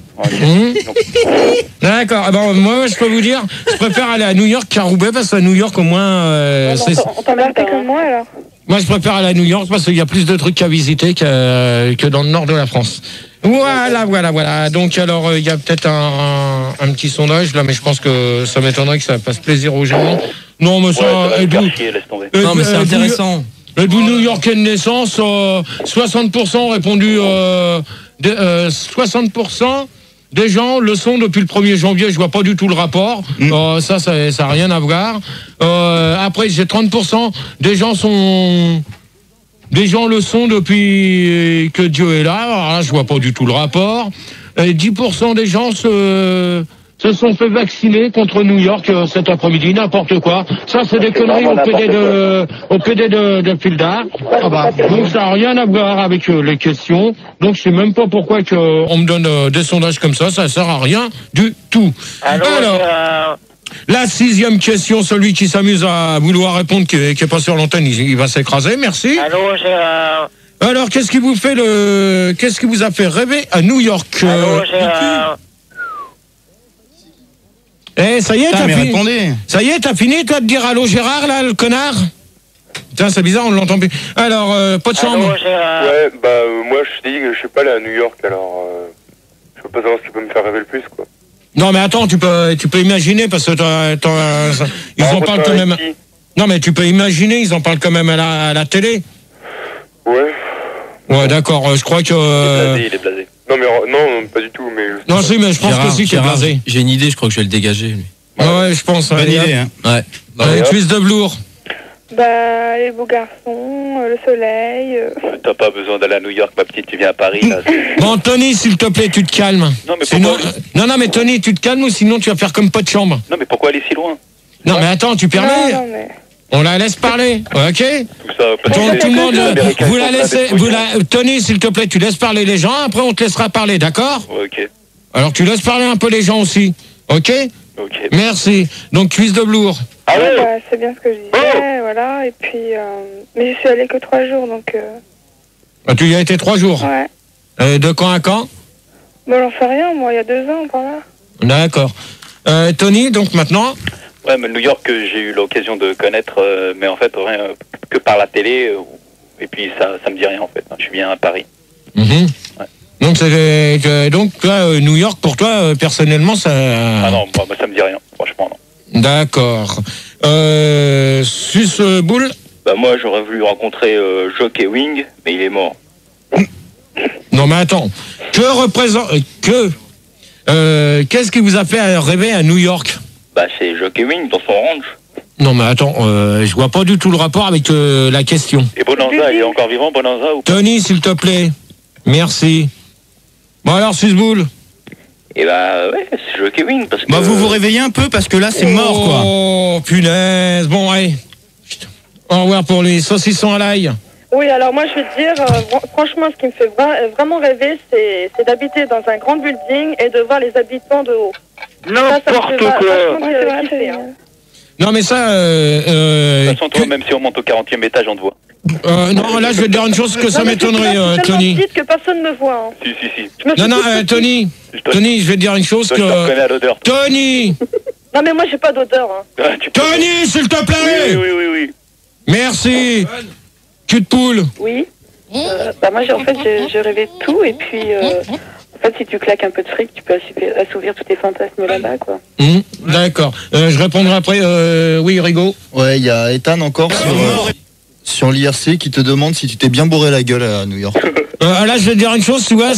D'accord. Alors, moi, je peux vous dire, je préfère aller à New York qu'à Roubaix parce qu'à New York, au moins. On t'emmène comme moi alors. Moi, je préfère aller à New York parce qu'il y a plus de trucs à visiter que dans le nord de la France. Voilà. Donc, alors, il y a peut-être un petit sondage là, mais je pense que ça m'étonnerait que ça fasse plaisir aux gens. Non, mais ça. Non, mais c'est intéressant. D'où New-Yorkais de naissance, 60% ont répondu. 60% des gens le sont depuis le 1er janvier. Je vois pas du tout le rapport. Ça a rien à voir. Après, j'ai 30% des gens le sont depuis que Dieu est là. Alors là, je vois pas du tout le rapport. Et 10% des gens se sont fait vacciner contre New York cet après-midi, n'importe quoi. Ça, c'est des conneries au PD de Pildar. Donc, ça n'a rien à voir avec les questions. Donc, je sais même pas pourquoi on me donne des sondages comme ça. Ça sert à rien du tout. Alors, la 6e question, celui qui s'amuse à vouloir répondre, qui est pas sur l'antenne, il va s'écraser. Merci. Allô, Gérard. Alors, qu'est-ce qui vous a fait rêver à New York? Allô, Gérard. Ça y est, t'as fini. Ça y est, t'as fini, toi, de dire allô Gérard, là, le connard? Putain, c'est bizarre, on l'entend plus. Alors, pas de chambre. Ouais, moi je dis que je suis pas allé à New York, alors je peux pas savoir ce qui peut me faire rêver le plus, quoi. Non, mais attends, tu peux imaginer, parce que ils en parlent quand même. Non, mais tu peux imaginer, ils en parlent quand même à la télé. Ouais, d'accord, je crois que... Il est blasé. Non, pas du tout, mais... Non, si, mais je pense que si, qu'il est blasé. J'ai une idée, je crois que je vais le dégager, lui. Ouais, je pense. Bonne idée, hein. Ouais. Cuisse de Blour. Bah, les beaux garçons, le soleil. T'as pas besoin d'aller à New York, ma petite, tu viens à Paris, là. Bon, Tony, s'il te plaît, tu te calmes. Non, mais sinon... Non, mais Tony, tu te calmes ou sinon tu vas faire comme pas de chambre. Non, mais pourquoi aller si loin? Non, mais attends, tu permets? Non, mais... On la laisse parler, ok? Tout ça, Donc, tout le monde, vous la laissez, Tony, s'il te plaît, tu laisses parler les gens, après on te laissera parler, d'accord? Ok. Alors tu laisses parler un peu les gens aussi, ok? Ok. Merci. Donc, cuisse de Blour. Bah, c'est bien ce que je disais, voilà, et puis... Mais je suis allée que 3 jours, donc... Ah, tu y as été 3 jours? Ouais. De quand à quand? Bon, j'en sais rien, moi, il y a 2 ans, par là. D'accord. Tony, donc maintenant? Ouais, mais New York, j'ai eu l'occasion de connaître, mais en fait, rien que par la télé, et puis ça me dit rien, en fait. Je suis bien à Paris. Ouais. Donc, toi, New York, pour toi, personnellement, ça... Ah non, moi, ça me dit rien, franchement, non. D'accord. Sus Boule? Bah moi, j'aurais voulu rencontrer Jockey Wing, mais il est mort. Non, mais attends. Qu'est-ce qui vous a fait rêver à New York? Bah c'est Jockey Wing dans son ranch. Non, mais attends, je vois pas du tout le rapport avec la question. Et Bonanza, il est encore vivant, Bonanza, ou pas? Tony, s'il te plaît. Merci. Bon alors, Susboul. Et bah ouais, c'est Jockey Wing parce que... Bah vous vous réveillez un peu parce que là c'est mort, quoi. Oh, punaise. Bon, allez. Au revoir pour les saucissons à l'ail. Oui, alors moi je vais te dire, franchement, ce qui me fait vraiment rêver, c'est d'habiter dans un grand building et de voir les habitants de haut. N'importe quoi. Non, mais ça, Sans toi, même si on monte au 40e étage, on te voit. Non, là, je vais te dire une chose que ça m'étonnerait, Tony. Dites que personne me voit. Hein. Si. Non, Tony, je vais te dire une chose Je te reconnais à l'odeur. Tony. Non, mais moi, j'ai pas d'odeur. Hein. Tony, s'il te plaît. Oui. Merci. Cul de poule. Oui. Moi, en fait, je rêvais de tout. Et puis, en fait, si tu claques un peu de fric, tu peux assouvir tous tes fantasmes là-bas, quoi. D'accord. Je répondrai après. Oui, Rigaud. Ouais, il y a Ethan encore sur l'IRC qui te demande si tu t'es bien bourré la gueule à New York. Là, je vais te dire une chose, tu vois,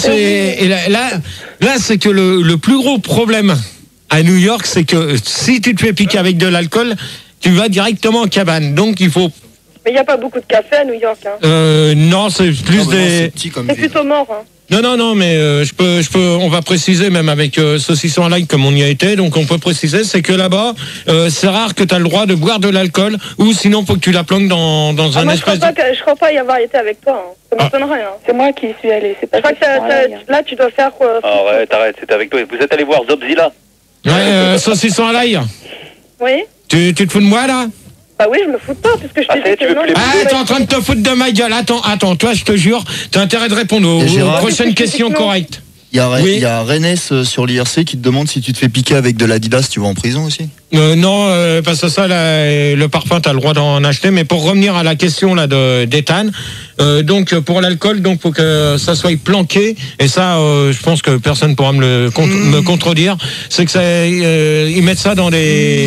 là, c'est que le plus gros problème à New York, c'est que si tu te fais piquer avec de l'alcool, tu vas directement en cabane. Donc, il faut... Mais il n'y a pas beaucoup de café à New York. Hein. Non, c'est plus des... C'est plutôt mort. Hein. Non, mais on va préciser même avec Saucisson à l'ail comme on y a été, donc on peut préciser, c'est que là-bas, c'est rare que tu as le droit de boire de l'alcool, ou sinon faut que tu la planques dans un moi, espèce... Je crois pas y avoir été avec toi. Hein. Ça m'étonnerait. Hein. C'est moi qui y suis allée. C'est pas. Je crois que là, tu dois faire. Arrête, c'était avec toi. Vous êtes allé voir Zobzilla? Ouais, Saucisson à l'ail. Oui. Tu te fous de moi là? Bah oui, je me fous de toi, parce que je t'ai dit que non. T'es en train de te foutre de ma gueule. Attends, toi, je te jure, t'as intérêt de répondre aux prochaines questions correctes. Il y a Rennes sur l'IRC qui te demande si tu te fais piquer avec de l'Adidas, tu vas en prison aussi? Non, parce que ça, le parfum, t'as le droit d'en acheter. Mais pour revenir à la question là d'Ethan, donc pour l'alcool, donc faut que ça soit planqué. Et ça, je pense que personne pourra me contredire. C'est que ça, ils mettent ça dans des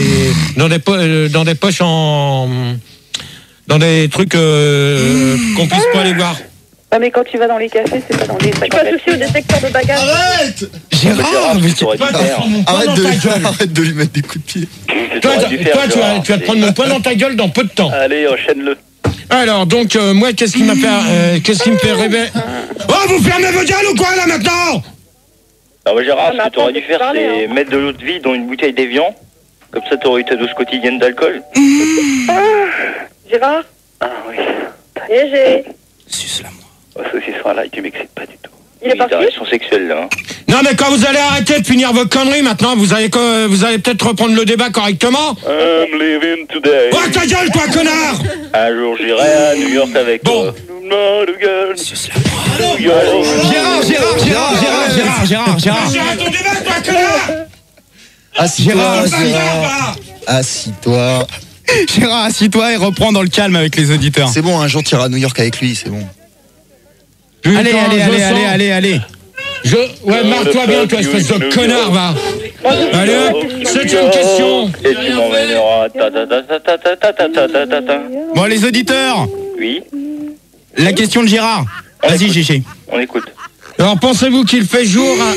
poches dans des trucs qu'on puisse pas aller voir. Ah, mais quand tu vas dans les cafés, c'est pas dans les sacs. Tu passes aussi au détecteur de bagages. Arrête Gérard, mais arrête de lui mettre des coups de pied. Toi, tu vas te prendre mon poing dans ta gueule dans peu de temps. Allez, enchaîne-le. Alors, donc, moi, qu'est-ce qui me fait rêver? Oh, vous fermez vos gueules ou quoi, là, maintenant? Alors, Gérard, ce que tu aurais dû faire, c'est mettre de l'eau de vie dans une bouteille d'évian. Comme ça, tu aurais eu ta dose quotidienne d'alcool. Gérard? Ah, oui. Léger. Suce-la-moi. Saucisson là, tu m'excites pas du tout. Il est parti? Des relations sexuelles, là. Non, mais quand vous allez arrêter de finir vos conneries, maintenant, vous allez peut-être reprendre le débat correctement. I'm living today. Oh, ta gueule, toi, connard! Un jour, j'irai à New York avec toi. Gérard. Arrête ton débat, toi, connard! Assis-toi. Gérard, assis-toi et reprends dans le calme avec les auditeurs. C'est bon, un jour tu iras à New York avec lui, c'est bon. Putain, Allez. Ouais, marre-toi bien, toi, espèce de connard, va. Allez, c'est une question. Et tu m'emmèneras. Bon, les auditeurs, Oui, la question de Gérard. Vas-y, Gégé. on écoute. Alors, pensez-vous qu'il fait jour à...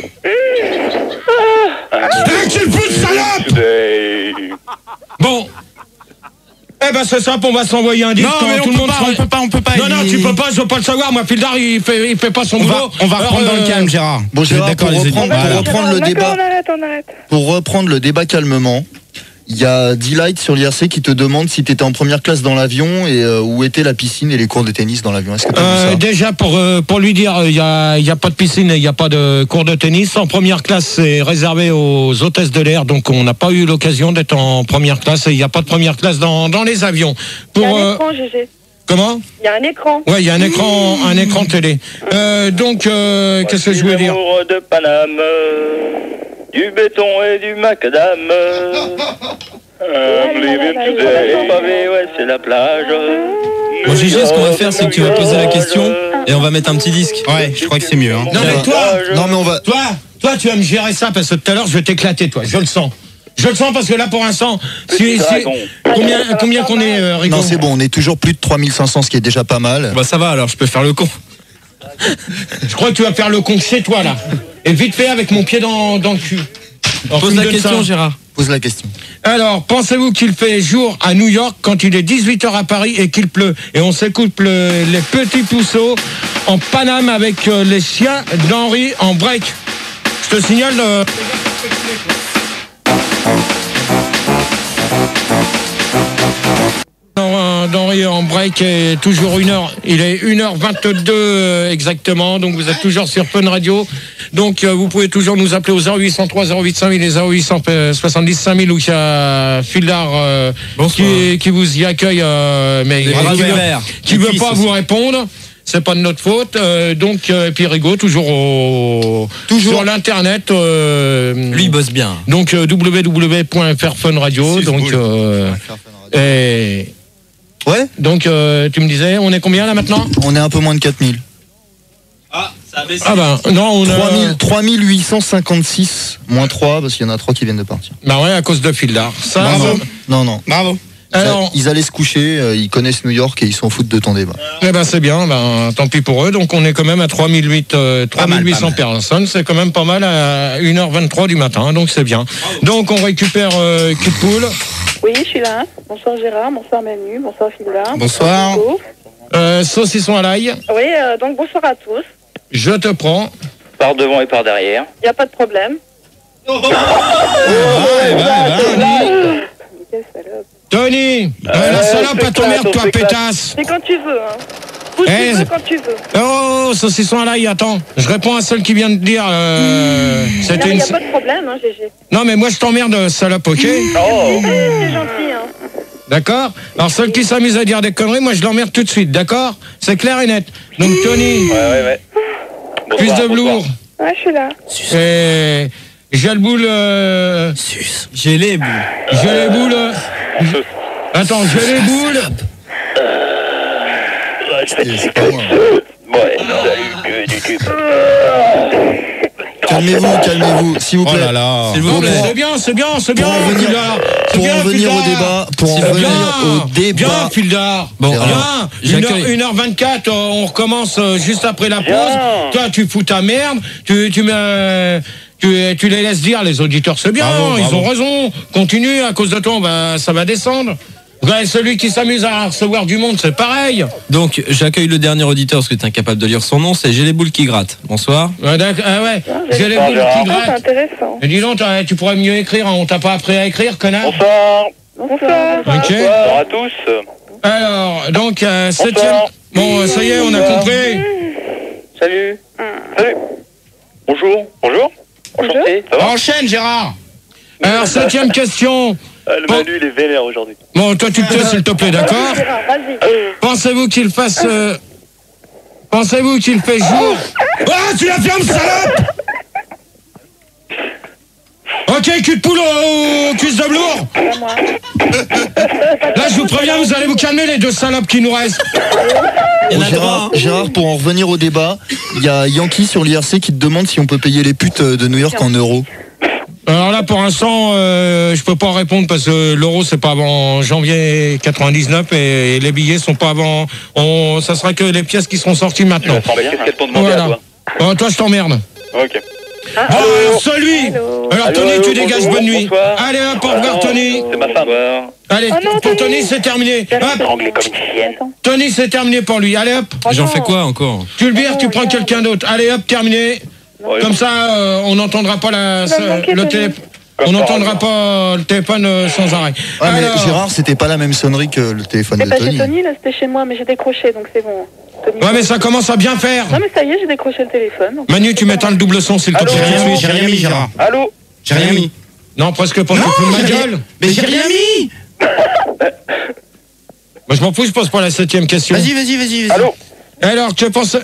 Qu'il fout de salope! Bon. Eh ben c'est simple, on va s'envoyer un disque. Non, mais tout le monde on peut pas. Non, tu peux pas, je veux pas le savoir. Moi, Pildar, il fait pas son boulot. On va reprendre dans le calme, Gérard. Bon, Gérard, pour reprendre le débat. On arrête. Pour reprendre le débat calmement, il y a D-Light sur l'IRC qui te demande si tu étais en première classe dans l'avion et où était la piscine et les cours de tennis dans l'avion. Est-ce que tu as vu ça? Déjà, pour lui dire, il y a pas de piscine et il n'y a pas de cours de tennis. En première classe, c'est réservé aux hôtesses de l'air, donc on n'a pas eu l'occasion d'être en première classe et il n'y a pas de première classe dans les avions. Il y a un écran, Gégé. Comment? Il y a un écran. Ouais, il y a un écran télé. Donc, qu'est-ce que je voulais dire? L'amour de Paname, du béton et du macadam. Ouais, c'est la plage. Bon, Gégé, ce qu'on va faire, c'est que tu vas poser la question et on va mettre un petit disque. Ouais, je crois que c'est mieux. Hein. Non, mais toi, on va. Toi, tu vas me gérer ça parce que tout à l'heure, je vais t'éclater, toi. Je le sens. Je le sens parce que là, pour l'instant, combien qu'on est, Rigaud? Non, c'est bon, on est toujours plus de 3500, ce qui est déjà pas mal. Bah ça va, alors je peux faire le con. Je crois que tu vas faire le con chez toi, là. Et vite fait avec mon pied dans le cul. Alors, Pose la question, Gérard. Pose la question. Alors, pensez-vous qu'il fait jour à New York quand il est 18h à Paris et qu'il pleut? Et on s'écoute les petits pousseaux en Paname avec les chiens d'Henri en break. Je te signale... d'Henri en break est toujours 1h. Il est 1h22 exactement. Donc vous êtes toujours sur Fun Radio. Donc vous pouvez toujours nous appeler au 0803 08 5000 et 0870 5000 où il y a Fildar qui vous y accueille, mais qui veut pas vous répondre. C'est pas de notre faute. Donc et puis Rigaud toujours sur l'internet. Lui il bosse bien. Donc www.fairfunradio. Donc ouais. Donc tu me disais, on est combien là maintenant? On est un peu moins de 4000. Ah, ça a baissé. Ah ben non, on a 3856 moins 3 parce qu'il y en a 3 qui viennent de partir. Bah ouais, à cause de Fildar. Ça. Bravo. Non. Bravo. Alors, ils allaient se coucher, ils connaissent New York et ils s'en foutent de ton débat. Eh ben c'est bien, tant pis pour eux. Donc on est quand même à 3800 personnes, c'est quand même pas mal à 1h23 du matin, donc c'est bien. Donc on récupère Kidpool. Oui, je suis là. Bonsoir Gérard, bonsoir Manu, bonsoir Fildar. Bonsoir. Saucisson à l'ail. Oui, donc bonsoir à tous. Je te prends. Par devant et par derrière. Il n'y a pas de problème. Tony, la salope à t'emmerde, toi, pétasse. C'est quand tu veux, hein. Où tu veux, quand tu veux. Oh, saucisson à l'ail, attends. Je réponds à celle qui vient de dire. Il n'y a pas de problème, hein, GG. Non, mais moi, je t'emmerde, salope, ok? C'est gentil, hein. D'accord? Alors, celle qui s'amuse à dire des conneries, moi, je l'emmerde tout de suite, d'accord? C'est clair et net. Donc, Tony. Ouais. Plus de velours. Ouais, je suis là. J'ai le boule. J'ai les boules. J'ai les boules. Attends, j'ai les boules. C'est pas moi. Ouais, salut, que du tube. Calmez-vous, s'il vous plaît. Oh là là. S'il vous plaît. C'est bien. Pour en venir au débat. Bien, Fildar. Bon, bien. 1h24, on recommence juste après la pause. Toi, tu fous ta merde. Tu les laisses dire, les auditeurs, c'est bien. Bravo. Ils ont raison. Continue, à cause de toi, ça va descendre. Ouais, celui qui s'amuse à recevoir du monde, c'est pareil. Donc j'accueille le dernier auditeur parce que tu es incapable de lire son nom, c'est J'ai les boules qui grattent. Bonsoir. Ouais, j'ai les boules qui C'est grattent. intéressant. Mais dis donc, tu pourrais mieux écrire, on t'a pas appris à écrire, connard. Bonsoir. Ok. Bonsoir à tous. Alors, donc, 7e. Bon, ça y est, on a compris. Salut. Bonjour. Enchanté. Ça va? Enchaîne, Gérard. Alors, 7e question. Le Manu, il est vénère aujourd'hui. Bon, toi, tu te tais, s'il te plaît, d'accord? Pensez-vous qu'il fait jour? Ah, tu la fermes, salope! Ok, cul de poule au cuisse de velours. Là, je vous préviens, vous allez vous calmer, les deux salopes qui nous restent. Gérard, pour en revenir au débat, il y a Yankee sur l'IRC qui te demande si on peut payer les putes de New York en euros. Alors là, pour l'instant, je peux pas répondre parce que l'euro, c'est pas avant janvier 99 et les billets sont pas avant. Ça sera que les pièces qui seront sorties maintenant. Qu'est-ce qu'elles t'ont demandé à toi? Toi, je t'emmerde. Ok. Alors, celui. Alors, Tony, tu dégages, bonne nuit. Bonsoir. Allez, hop, au revoir, Tony. C'est ma femme. Allez, pour Tony, c'est terminé. Anglais comme une chienne. Tony, c'est terminé pour lui. Allez, hop. J'en fais quoi encore? Tu le vires, tu prends quelqu'un d'autre. Allez, hop, terminé. Comme ça, on n'entendra pas le téléphone. On n'entendra pas le téléphone sans arrêt. Ouais, mais Gérard, c'était pas la même sonnerie que le téléphone de C'est pas Tony. chez Tony, là, c'était chez moi, mais j'ai décroché, donc c'est bon. Tony. Ouais, mais ça commence à bien faire. Non, mais ça y est, j'ai décroché le téléphone. donc- Manu, tu m'éteins le double son, s'il te plaît. J'ai rien mis, Gérard. Allô? J'ai rien mis. Non, presque pas. Tu fous de ma gueule. Mais j'ai rien mis. Moi, je m'en fous, je pose pas la 7e question. Vas-y. Allô? Alors, tu penses...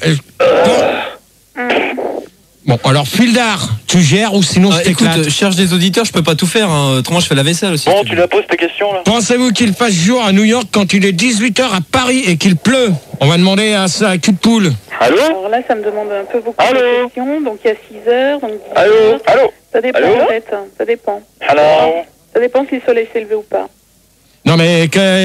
Bon, alors, Fildar, tu gères ou sinon je Écoute, t'éclate. je cherche des auditeurs, je peux pas tout faire. Autrement, je fais la vaisselle aussi. Bon, tu la poses ta question là? Pensez-vous qu'il fasse jour à New York quand il est 18h à Paris et qu'il pleut? On va demander à ça à cul de poule. Allô? Alors là, ça me demande un peu beaucoup Allô? de questions. Donc il y a 6 heures, donc 10 Allô? heures. Allô? Ça dépend Allô? en fait, ça dépend. Allô? Ça dépend si le soleil s'est levé ou pas. Non, mais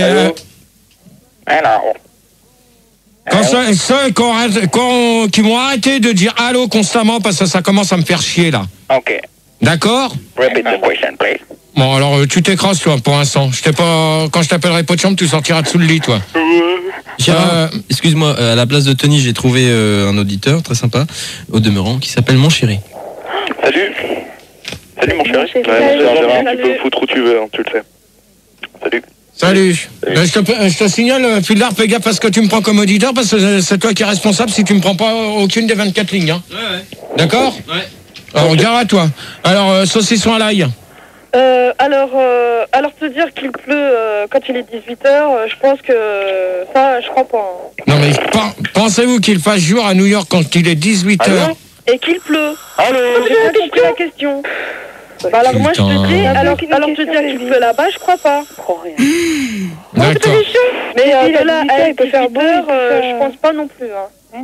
Allô? ceux qui vont arrêter de dire allô constamment parce que ça commence à me faire chier là. Ok. D'accord? Repeat the question, please. Bon, alors tu t'écrases toi pour l'instant. Quand je t'appellerai pas de chambre, tu sortiras dessous le lit toi. Gérard, excuse-moi, à la place de Tony, j'ai trouvé un auditeur très sympa, au demeurant, qui s'appelle Mon Chéri. Salut. Salut mon chéri. chéri. Ouais, Salut. Gérard, tu Salut. peux me foutre où tu veux, hein, tu le sais. Salut. Salut. Je te signale, Fildar, fais gaffe à ce que tu me prends comme auditeur parce que c'est toi qui es responsable si tu me prends pas aucune des 24 lignes. Hein. Ouais. D'accord ? Ouais. Alors, gare à toi. Alors, saucisson à l'ail. Alors te dire qu'il pleut quand il est 18h, je pense que ça, je crois pas. Hein. Non mais pensez-vous qu'il fasse jour à New York quand il est 18h? Et qu'il pleut. Allô, j'ai pas compris la question. Bah alors moi je te dis, alors te dire qu'il pleut là-bas, je crois pas. Je crois rien. D'accord. Mais de là à il peut faire beau, je pense pas non plus. Hein.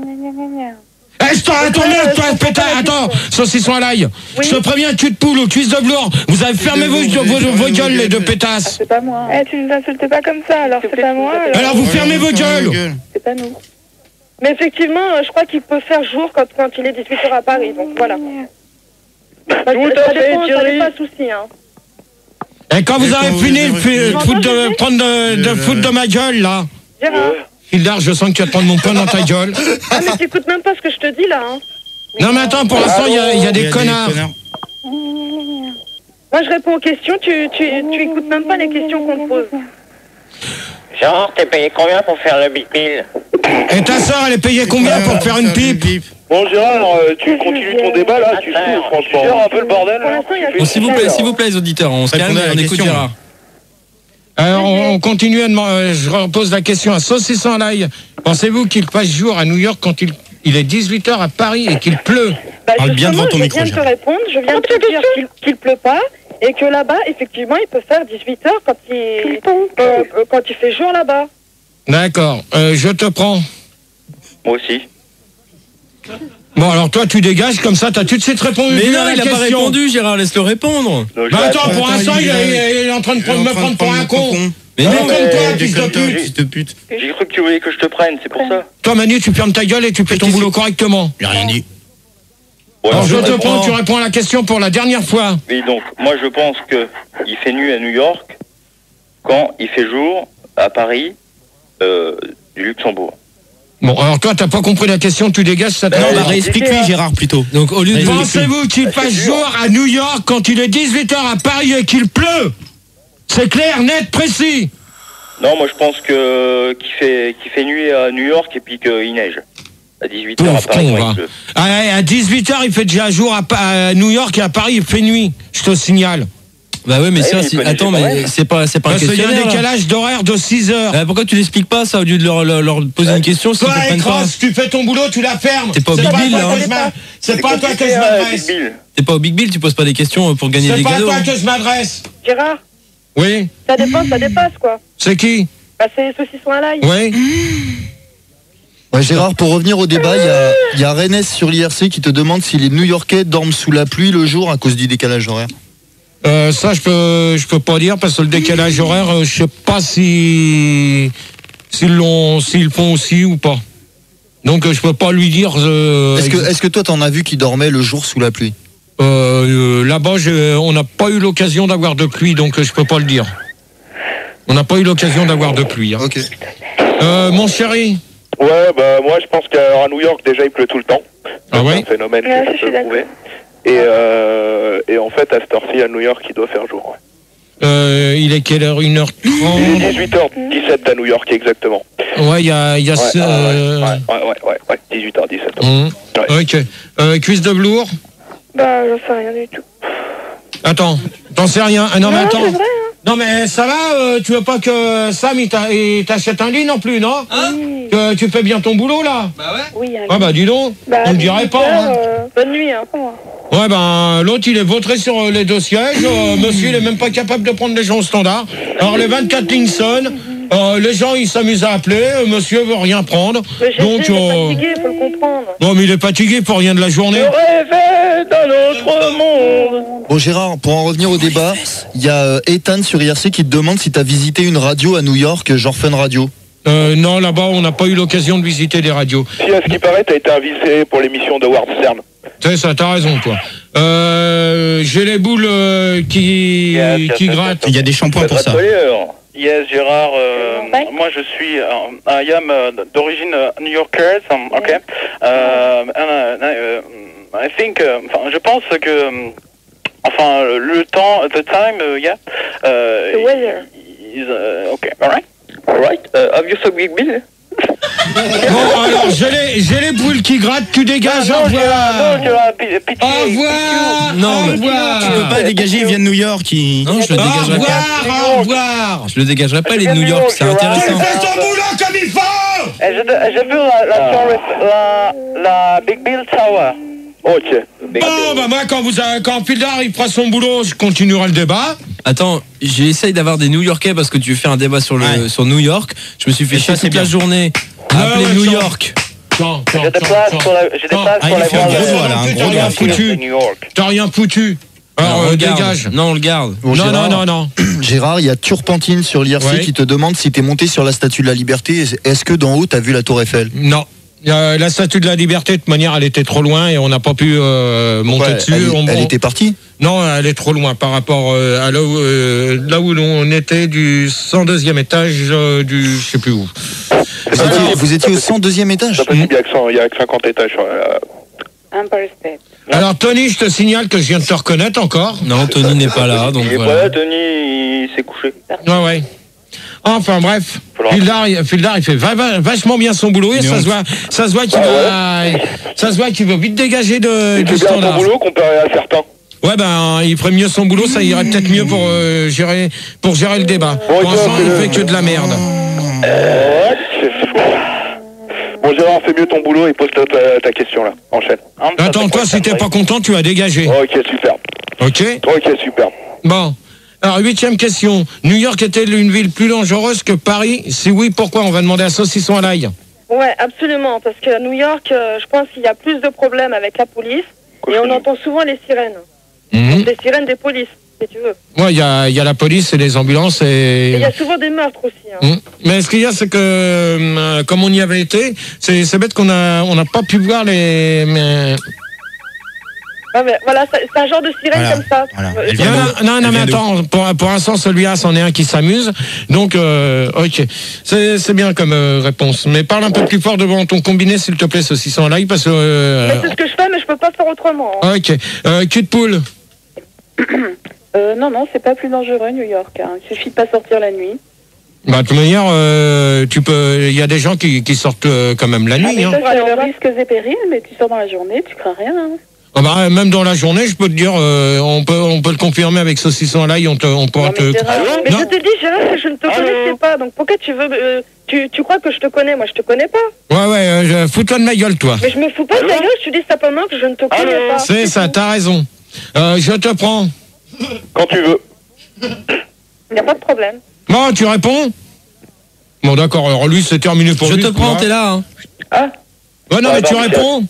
Je t'arrête ton merde, toi, pétard, attends, saucisson à l'ail. Oui. Je te préviens, cul de poule ou cuisse de velours. Vous avez fermé vos gueules, les deux pétasses. C'est pas moi. Tu nous insultes pas comme ça, alors c'est pas moi. Alors vous fermez vos gueules. C'est pas nous. Mais effectivement, je crois qu'il peut faire jour quand il est 18h à Paris, donc voilà. Ça dépend, souci, hein. Et quand vous avez fini de foutre de ma gueule, là. Gérard. Hildar, je sens que tu vas te prendre mon poing dans ta gueule. Ah, mais t'écoutes même pas ce que je te dis, là, hein. Non, mais attends, pour l'instant, il y a des connards. Moi, je réponds aux questions, tu écoutes même pas les questions qu'on te pose. Genre, t'es payé combien pour faire le big bill? Et ta soeur, elle est payée combien pour faire une pipe? Bon, Gérard, tu continues ton débat, là, tu saoules, franchement. Tu gères un peu le bordel, là. Bon, s'il vous plaît, les auditeurs, on se calme et on écoute Gérard. Alors, on continue je repose la question à saucisson à l'ail. Pensez-vous qu'il fasse jour à New York quand il est 18h à Paris et qu'il pleut? Parle bien devant ton micro. Je viens de te répondre, je viens de te dire qu'il pleut pas et que là-bas, effectivement, il peut faire 18h quand il fait jour là-bas. D'accord, je te prends. Moi aussi. Bon, alors toi, tu dégages, comme ça, t'as tout de suite répondu. Mais non, il a pas répondu, Gérard, laisse-le répondre. Bah attends, pour l'instant, il est en train de me prendre pour un con. Mais non, fils de pute. J'ai cru que tu voulais que je te prenne, c'est pour ça. Toi, Manu, tu fermes ta gueule et tu fais ton boulot correctement. J'ai rien dit. Alors, je te prends, tu réponds à la question pour la dernière fois. Oui, donc, moi, je pense qu'il fait nuit à New York quand il fait jour à Paris du Luxembourg. Bon, alors toi, t'as pas compris la question, tu dégages, ça te... Non, bah réexplique-lui, Gérard, plutôt. Donc, au lieu de... Pensez-vous qu'il fasse jour à New York quand il est 18h à Paris et qu'il pleut? C'est clair, net, précis. Non, moi, je pense qu'il fait nuit à New York et puis qu'il neige. À 18h à Paris, il pleut. À 18h, il fait déjà jour à New York et à Paris, il fait nuit, je te signale. Bah ouais, mais attends, mais c'est pas un questionnaire. Il y a un décalage d'horaire de 6 heures. Pourquoi tu l'expliques pas ça au lieu de leur poser une question? Toi, Cross, tu fais ton boulot, tu la fermes. T'es pas au Big Bill, là. C'est pas à toi que je m'adresse. T'es pas au Big Bill, tu poses pas des questions pour gagner des cadeaux. C'est pas à toi que je m'adresse. Gérard. Oui. Ça dépasse, quoi. C'est qui? Bah, c'est les saucissons à l'ail. Oui. Ouais, Gérard, pour revenir au débat, il y a Rennes sur l'IRC qui te demande si les New-Yorkais dorment sous la pluie le jour à cause du décalage horaire. Ça, je peux pas dire parce que le décalage horaire, je sais pas s'ils font aussi ou pas. Donc, je peux pas lui dire. Est-ce que toi, t'en as vu qui dormait le jour sous la pluie? Là-bas, on n'a pas eu l'occasion d'avoir de pluie, donc je peux pas le dire. On n'a pas eu l'occasion d'avoir de pluie. Hein. Ok. Mon chéri. Ouais, bah moi je pense qu'à New York déjà il pleut tout le temps. Ah ouais? C'est un phénomène que je peux prouver. Et en fait à cette heure-ci à New York il doit faire jour. Ouais. Il est quelle heure? 1h30? Il est 18h17 à New York exactement. Ouais, il y a ouais, 18h17. Ouais. Ok. Cuisse de velours? Bah j'en sais rien du tout. Attends, t'en sais rien. Ah non, mais attends. C'est vrai, hein. Non mais ça va, tu veux pas que Sam il t'achète un lit non plus, non? Oui. Que tu fais bien ton boulot là? Bah ouais. Oui, Ah bah dis donc, on ne dirait pas. Hein. Bonne nuit, hein. Ouais ben l'autre il est vautré sur les deux sièges, monsieur il est même pas capable de prendre les gens au standard. Alors les 24 lignes sonnent, les gens ils s'amusent à appeler, monsieur veut rien prendre. Mais donc il est fatigué, faut le comprendre. Non mais il est fatigué pour rien de la journée. Je rêvais dans notre monde. Bon Gérard, pour en revenir au débat, il y a Ethan sur IRC qui te demande si t'as visité une radio à New York, genre Fun Radio. Non, là-bas on n'a pas eu l'occasion de visiter des radios. Si à ce qui paraît t'as été invité pour l'émission de Howard Stern. C'est ça, t'as raison toi. J'ai les boules qui grattent. Il y a des shampoings pour ça. Yes, Gérard. Moi, je suis. I am d'origine new-yorkaise. Okay. I think. Je pense que. Le temps, the time, yeah. The weather. Okay, alright. Alright, have you saw Big Bill? Bon, alors, j'ai les boules qui grattent, tu dégages, au revoir. Au revoir. Non, au revoir. Tu peux pas dégager, il vient de New York. Non, je le dégagerai pas. Au revoir. Je le dégagerai pas, il est de New York, c'est intéressant. Fais ton boulot comme il faut. J'ai vu la Big Bill Tower. Ok. Bon, bah moi, quand Fildar il fera son boulot, je continuerai le débat. Attends, j'essaye d'avoir des New-Yorkais parce que tu fais un débat sur New York. Je me suis fait chier toute la journée à appeler New York. J'ai des places pour il fait un gros doigt là, un gros doigt. T'as rien foutu. Alors, dégage. Non, on le garde. Bon, Gérard, non. Gérard, il y a Turpentine sur l'IRC qui te demande si t'es monté sur la Statue de la Liberté. Est-ce que d'en haut, t'as vu la Tour Eiffel? Non. La Statue de la Liberté, de toute manière, elle était trop loin et on n'a pas pu monter dessus. Elle était partie? Non, elle est trop loin par rapport à là où l'on était du 102e étage du je sais plus où. Vous étiez au 102e étage? C'est possible, il y a 50 étages. Empire State. Alors Tony, je te signale que je viens de te reconnaître encore. Non, Tony n'est pas là, donc Il est voilà. pas là, Tony, il s'est couché. Ouais. Enfin bref, Fildar il fait vachement bien son boulot et ça se voit qu'il veut vite dégager du standard. Ton boulot comparé à certains. Ouais, ben il ferait mieux son boulot, ça irait peut-être mieux pour gérer le débat. Pour l'instant, il fait que de la merde. Bon Gérard, fais mieux ton boulot et pose ta question là. Enchaîne. Attends, toi si t'es pas content, tu vas dégager. Ok, super. Ok, super. Bon. Alors, 8e question. New York est-elle une ville plus dangereuse que Paris? Si oui, pourquoi? On va demander à Saucisson à l'ail. Ouais, absolument, parce qu'à New York, je pense qu'il y a plus de problèmes avec la police, et on entend souvent les sirènes. Les sirènes des polices, si tu veux. Ouais, il y a la police et les ambulances et... il y a souvent des meurtres aussi. Mais ce qu'il y a, c'est que, comme on y avait été, c'est bête qu'on n'a pas pu voir les... Ouais, mais voilà, c'est un genre de sirène comme ça. Non, mais attends, pour l'instant, celui-là, c'en est un qui s'amuse. Donc, ok. C'est bien comme réponse. Mais parle un peu plus fort devant ton combiné, s'il te plaît, Saucisson live, parce que... Mais c'est ce que je fais, mais je peux pas faire autrement. Ok. Cul de poule. Non, c'est pas plus dangereux, New York. Il suffit de pas sortir la nuit. Bah, de toute manière, il y a des gens qui sortent quand même la nuit. Ça, c'est le risque et périls, mais tu sors dans la journée, tu crains rien. Même dans la journée, je peux te dire, on peut le confirmer avec Saucisson à l'ail, on pourra te... Mais je te dis, Gérard, que je ne te connaissais pas, donc pourquoi tu veux... tu crois que je te connais? Moi, je te connais pas. Ouais, fous-toi de ma gueule, toi. Mais je me fous pas de ta gueule, je te dis simplement que je ne te connais pas. C'est ça, t'as raison. Je te prends. Quand tu veux. Il n'y a pas de problème. Bon, tu réponds? Bon, d'accord, alors lui, c'est terminé pour lui. Je te prends, t'es là, hein. Ouais, non, mais tu réponds?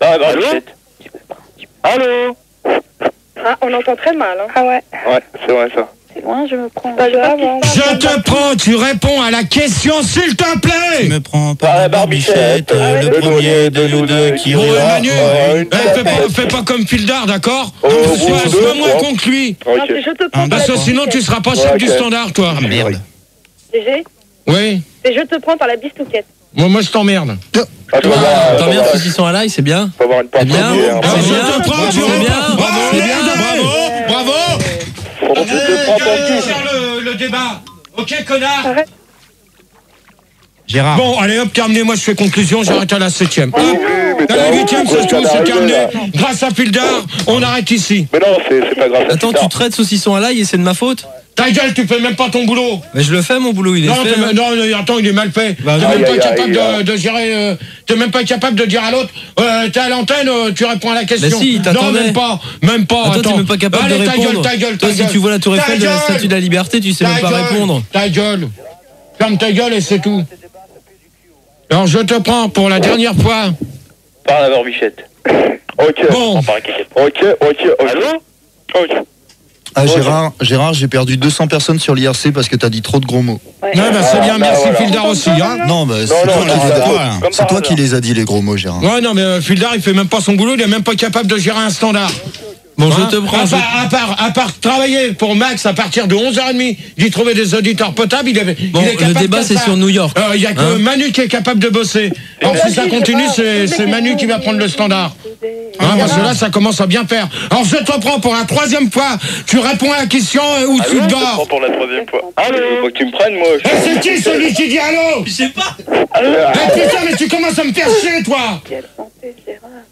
Allô? Ah, on entend très mal. Ah ouais. Ouais, c'est vrai ça. C'est loin, je me prends. Je te prends, tu réponds à la question, s'il te plaît. Je me prends par la barbichette, le premier de nous deux qui Bon, rira. Manu, fais pas comme Fildar, d'accord? Sois moins con que lui. Je te prends. Parce que sinon, tu seras pas chef du standard, toi. Ah merde. DG, Oui. c'est je te prends par la bistouquette. Moi, je t'emmerde. T'emmerdes Saucisson à l'ail, c'est bien. Faut avoir une C'est bien. Je te prends, tu C'est bien. réponds. Bravo. Faut que tu te prends ton cul. Faire le débat. Ok, connard. Gérard. Bon, allez hop, terminé, moi je fais conclusion, j'arrête à la 7e. À la 8e, c'est tout, c'est terminé. Grâce à Fildar, on arrête ici. Mais non, c'est pas grave. Attends, tu traites Saucisson à l'ail et c'est de ma faute? Ta gueule, tu fais même pas ton boulot. Mais je le fais, mon boulot, il est fait. Non, attends, il est mal fait. T'es même pas capable de gérer. T'es même pas capable de dire à l'autre. T'es à l'antenne, tu réponds à la question. Mais si, il t'attendait. Non, même pas. Attends, t'es même pas capable de répondre. Ta gueule. Toi, si tu vois la Tour Eiffel de la Statue de la Liberté, tu sais même pas répondre. Ta gueule. Ferme ta gueule et c'est tout. Alors, je te prends pour la dernière fois. Par la barbichette. Ok. Bon. Ok. Allô? Ok. Ah, Gérard, j'ai perdu 200 personnes sur l'IRC parce que t'as dit trop de gros mots. Ouais, c'est bien, merci Fildar aussi. Hein. Non, c'est toi qui les as dit, les gros mots, Gérard. Ouais, non, mais Fildar, il fait même pas son boulot, il est même pas capable de gérer un standard. Bon, je te prends. À part travailler pour Max à partir de 11h30, d'y trouver des auditeurs potables, il est capable. Le débat, c'est sur New York. Il y a que Manu qui est capable de bosser. Alors, si ça continue, c'est Manu qui va prendre le standard. Hein, parce que là, ça commence à bien faire. Alors, je te prends pour la 3e fois. Tu réponds à la question ou tu Je te dors. prends pour la 3e fois. Allô. Faut pas que tu me prennes, moi. C'est qui celui qui dit allô? Je sais pas. Putain, mais tu commences à me faire chier, toi. Quelle santé, Gérard.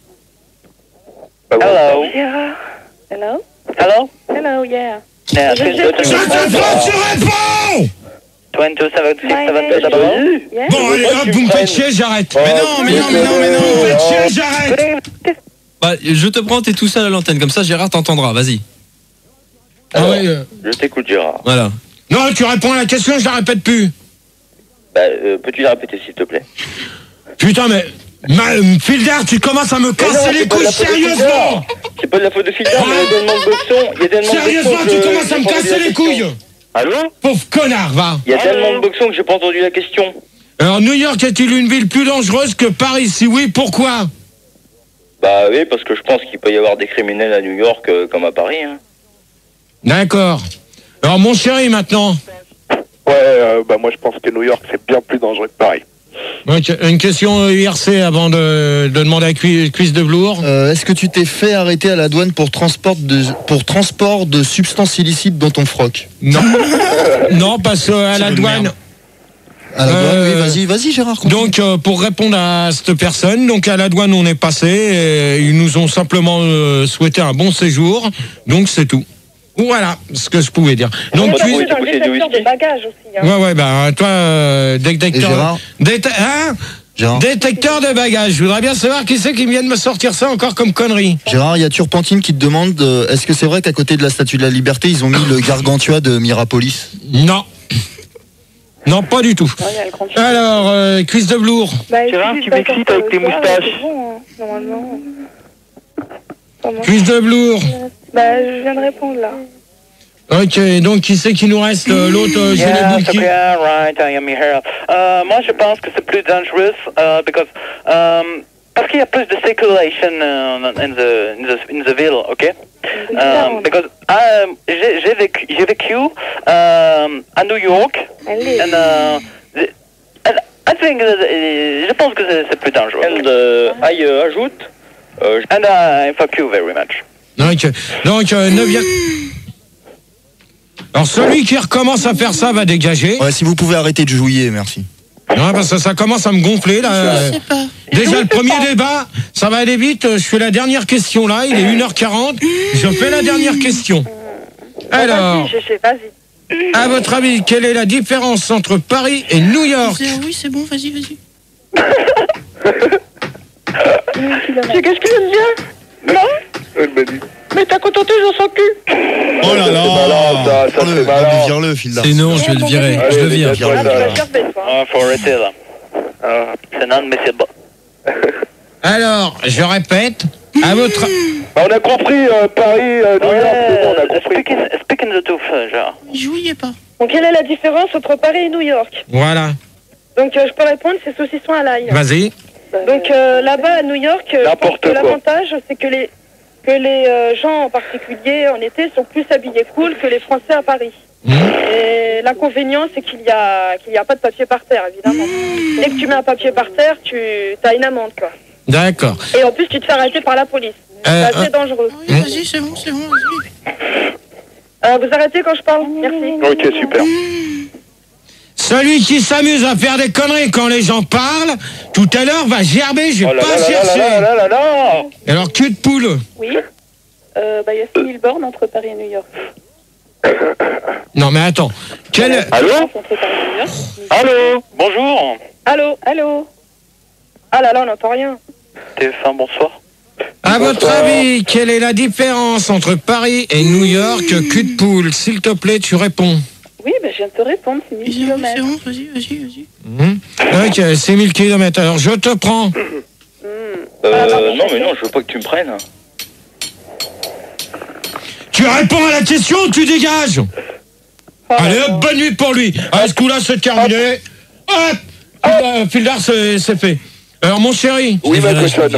Hello. Gérard. Hello? Hello. Hello, yeah. Yeah, Je te prends, tu réponds. 2276 Yeah. Bon, allez, hop, vous me faites chier, j'arrête. Mais non. Vous me faites chier, j'arrête. Bah, je te prends, t'es tout seul à l'antenne. Comme ça, Gérard t'entendra. Vas-y. Ah ouais. Je t'écoute, Gérard. Voilà. Non, tu réponds à la question, je la répète plus. Bah, peux-tu la répéter, s'il te plaît? Putain, mais... Fildar, tu commences à me casser les couilles, sérieusement. C'est pas de la faute de Fildar, mais il y a tellement de boxons. Sérieusement, tu commences à me casser les couilles. Allô? Pauvre connard, va. Il y a tellement de boxons que j'ai pas entendu la question. Alors, New York est-il une ville plus dangereuse que Paris? Si oui, pourquoi? Bah oui, parce que je pense qu'il peut y avoir des criminels à New York comme à Paris. Hein. D'accord. Alors, mon chéri, maintenant. Ouais, bah moi je pense que New York c'est bien plus dangereux que Paris. Ok, une question IRC avant de demander à Cuisse de Velours. Est-ce que tu t'es fait arrêter à la douane pour transport de substances illicites dans ton froc? Non. Non, parce qu'à la douane... À la douane, oui, vas-y Gérard. Continue. Donc, pour répondre à cette personne, donc à la douane on est passé, et ils nous ont simplement souhaité un bon séjour, donc c'est tout. Voilà ce que je pouvais dire. Donc tu es dans le détecteur de bagages aussi. Hein. Ouais, bah toi, détecteur. Détecteur de bagages. Je voudrais bien savoir qui c'est qui vient de me sortir ça encore comme connerie. Gérard, il y a Turpentine qui te demande est-ce que c'est vrai qu'à côté de la Statue de la Liberté, ils ont mis le Gargantua de Mirapolis? Non. Non, pas du tout. Alors, Cuisse de Velours. Gérard, tu m'excites avec tes moustaches. Normalement. Cuisse de Velours. Bah, je viens de répondre là. Ok, donc qui c'est qui nous reste? L'autre, j'ai les boules qui... Yeah, right, I am here. Moi, je pense que c'est plus dangereux parce qu'il y a plus de circulation in the ville, ok? Because j'ai vécu à New York, and I think je pense que c'est plus dangereux. And I ajoute. And I fuck you very much. Donc 9e. Alors celui qui recommence à faire ça va dégager. Ouais, si vous pouvez arrêter de jouer, merci. Non, parce que ça commence à me gonfler là. Je sais pas. Déjà le premier débat, ça va aller vite. Je fais la dernière question là, il est 1h40. Je fais la dernière question. Alors, vas-y. à votre avis, quelle est la différence entre Paris et New York? Oui, c'est bon, vas-y. C'est qu'est-ce que j'aime bien? Non? Mais t'as contenté, j'en sens cul. Oh là là. Ça c'est malin. Vire-le, Fildar. C'est non, je vais le virer. Je le vire. Faut arrêter là. C'est inadmissible. Alors, je répète, à votre... Bah, on a compris, Paris, New York, c'est bon, on a compris. Speaking the truth, genre. Jouiez pas. Donc, quelle est la différence entre Paris et New York? Voilà. Donc, je peux répondre, c'est saucisson à l'ail. Vas-y. Donc, là-bas, à New York, je pense que l'avantage, c'est que les gens en particulier en été sont plus habillés cool que les Français à Paris. Et l'inconvénient, c'est qu'il y a pas de papier par terre, évidemment. Dès que tu mets un papier par terre, tu as une amende, quoi. D'accord. Et en plus, tu te fais arrêter par la police. C'est assez dangereux. Oui, vas-y, c'est bon, vas-y. Vous arrêtez quand je parle? Merci. Ok, super. Celui qui s'amuse à faire des conneries quand les gens parlent, tout à l'heure va gerber, je vais pas chercher. Alors, cul de poule. Oui. Bah, il y a 6000 bornes entre Paris et New York. Non, mais attends. Allô? Allô? Bonjour. Allô? Ah là là, on n'entend rien. TF1, bonsoir. À votre avis, quelle est la différence entre Paris et New York, cul de poule? S'il te plaît, tu réponds. Oui, bah, je viens de te répondre, c'est 1000 km. C'est bon, vas-y. Ok, c'est 1000 km. Alors, je te prends. Non, mais non, je veux pas que tu me prennes. Tu réponds à la question ou tu dégages? Allez, hop, bonne nuit pour lui. À ce coup-là, c'est terminé. Hop, Fildar, c'est fait. Alors, mon chéri. Oui, ma cochonne.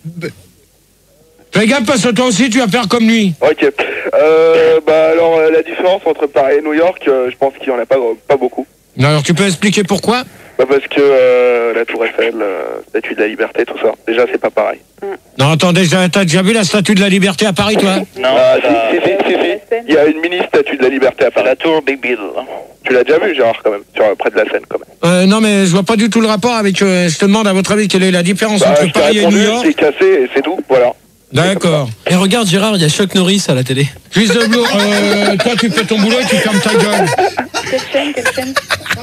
Fais gaffe parce que toi aussi, tu vas faire comme lui. Ok. Bah alors, la différence entre Paris et New York, je pense qu'il n'y en a pas beaucoup. Alors, tu peux expliquer pourquoi? Bah parce que la Tour Eiffel, Statue de la Liberté, tout ça, déjà c'est pas pareil. Non, attends, t'as déjà vu la Statue de la Liberté à Paris, toi? Non, si. Il y a une mini Statue de la Liberté à Paris. la tour Big Bill. Tu l'as déjà vu, Gérard, quand même, près de la Seine, quand même. Non, mais je vois pas du tout le rapport avec... je te demande, à votre avis, quelle est la différence entre Paris et New York? C'est cassé et c'est tout, voilà. D'accord. Et regarde Gérard, il y a Chuck Norris à la télé. Fils de Blue, toi tu fais ton boulot et tu fermes ta gueule. Quelle chaîne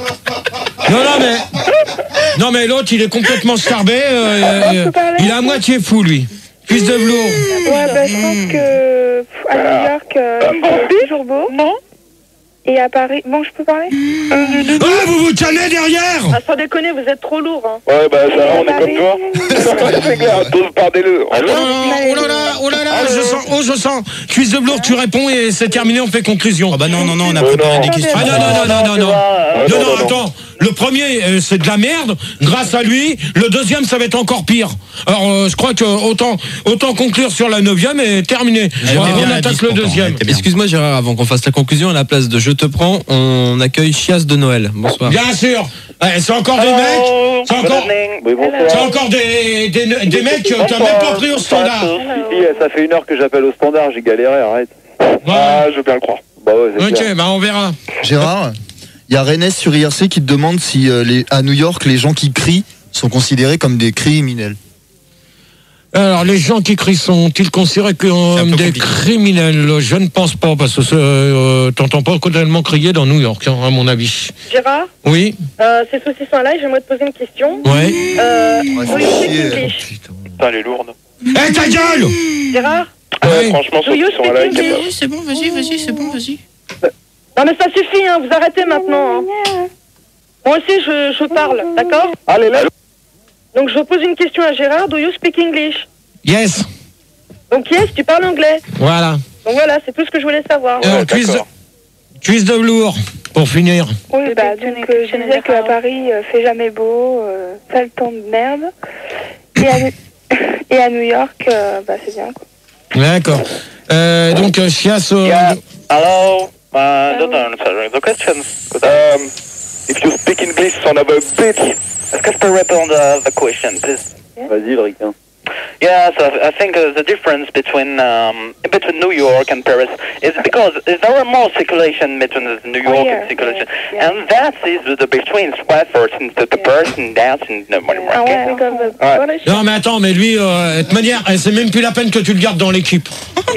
Non mais l'autre il est complètement starbé, il est à moitié fou lui. Fils de Blue. Ouais, bah je pense que à New York, c'est toujours beau. Non. Et à Paris, bon, je peux parler? Vous vous tenez derrière! Ah, sans déconner, vous êtes trop lourd. Hein. Ouais, bah ça, on est comme toi. C'est clair, pardonnez-le. Oh là là, je sens. Fils de Blue, tu réponds et c'est terminé, on fait conclusion. Ah bah non, on a préparé des questions. Non, attends. Le premier, c'est de la merde. Grâce à lui, le deuxième, ça va être encore pire. Alors, je crois que autant conclure sur la 9e et terminer. On attaque le deuxième. Excuse-moi Gérard, avant qu'on fasse la conclusion, à la place de Je te prends, on accueille Chiasse de Noël. Bonsoir. Bien sûr. C'est encore des mecs. C'est encore des mecs que t'as même pas pris au standard. Ça fait 1 heure que j'appelle au standard, j'ai galéré, arrête. Ah, je veux bien le croire. Bah ouais, ok, bah on verra. Gérard, il y a Rennes sur IRC qui te demande si à New York, les gens qui crient sont considérés comme des criminels. Alors, les gens qui crient sont-ils considérés comme des criminels? Je ne pense pas, parce que t'entends pas tellement crier dans New York, à mon avis. Gérard? Oui. C'est Saucisson là, j'aimerais te poser une question. Ouais. Putain, elle est lourde. Eh, ta gueule! Gérard? Franchement, Saucisson là, il est pas... C'est bon, vas-y, c'est bon, vas-y. Non mais ça suffit, hein, vous arrêtez maintenant. Hein. Moi aussi je parle, d'accord? Allez, là. Donc je pose une question à Gérard, do you speak English? Yes. Donc yes, tu parles anglais. Voilà. Donc voilà, c'est tout ce que je voulais savoir. Cuisse de velours, pour finir. Oui, bah donc je disais qu'à Paris, fait jamais beau, sale temps de merde. Et à New York, bah c'est bien quoi. D'accord. Donc Chiasse... Hello, don't answer the questions. If you speak English, son of a bitch. Est-ce que je peux répondre à the question, please? Vas-y, le ricain. Yes, I think the difference between New York and Paris is because there are more circulation between New York and circulation, and that is the between Stratford and the person that's in the market. Non mais attends, mais lui, de toute manière, c'est même plus la peine que tu le gardes dans l'équipe.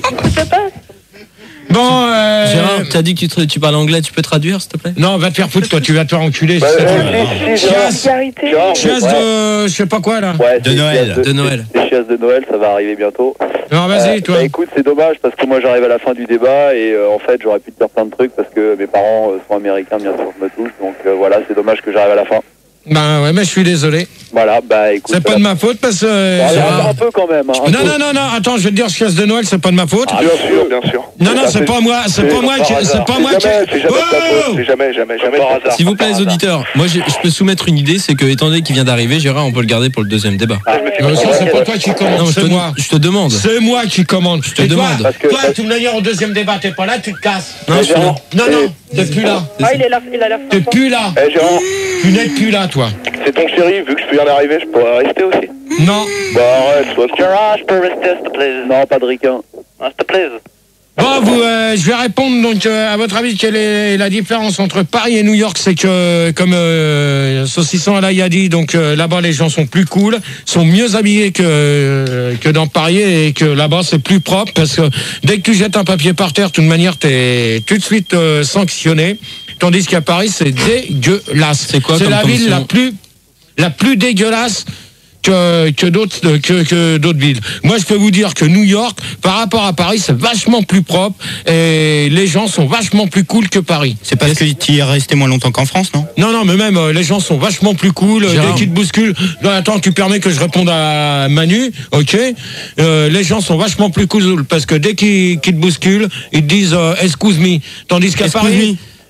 Bon, Gérard, t'as dit que tu parles anglais, tu peux traduire, s'il te plaît? Non, va te faire foutre, toi, tu vas te faire enculer. Chiasse de... je sais pas quoi, là. Ouais, de Noël. Les chiasses de Noël, ça va arriver bientôt. Non, vas-y, toi. Bah, écoute, c'est dommage, parce que moi, j'arrive à la fin du débat, et en fait, j'aurais pu te dire plein de trucs, parce que mes parents sont américains, bien sûr, je me touche, donc voilà, c'est dommage que j'arrive à la fin. Ben ouais, mais je suis désolé. Voilà, bah écoute... C'est pas de ma faute, parce que... un peu quand même. Hein, non, attends, je vais te dire, Chiasse de Noël, c'est pas de ma faute. Ah, bien sûr. Non, c'est pas moi, c'est pas moi qui... C'est jamais S'il vous plaît, les auditeurs, moi je peux soumettre une idée, c'est que étant donné qu'il vient d'arriver, Gérard, on peut le garder pour le deuxième débat. C'est pas toi qui commande, c'est moi. Je te demande. C'est moi qui commande. Je te demande. Toi, de toute manière, au deuxième débat, t'es pas là, tu te casses. Non, je suis là. Non, t'es plus là. Ah, il est là. T'es plus là. Gérard, tu n'es plus là, toi. c'est ton chéri, vu que je viens d'arriver, je pourrais rester aussi. Non. Bah arrête, sois con. Gérard, je peux rester, s'il te plaît? Non, pas de ricain. S'il te plaît. Bon, je vais répondre, donc, à votre avis, quelle est la différence entre Paris et New York? C'est que, comme Saucisson là, il a dit, donc là-bas, les gens sont plus cool, sont mieux habillés que dans Paris, et que là-bas, c'est plus propre, parce que dès que tu jettes un papier par terre, de toute manière, t'es tout de suite sanctionné. Tandis qu'à Paris, c'est dégueulasse. C'est quoi? C'est la ville la plus dégueulasse que d'autres villes. Moi, je peux vous dire que New York, par rapport à Paris, c'est vachement plus propre, et les gens sont vachement plus cool que Paris. C'est parce que tu y es resté moins longtemps qu'en France, non? Non, mais même les gens sont vachement plus cool. Dès qu'ils te bousculent, attends, tu permets que je réponde à Manu, ok? Les gens sont vachement plus cool, parce que dès qu'ils te bousculent, ils te disent excuse me. Tandis qu'à Paris,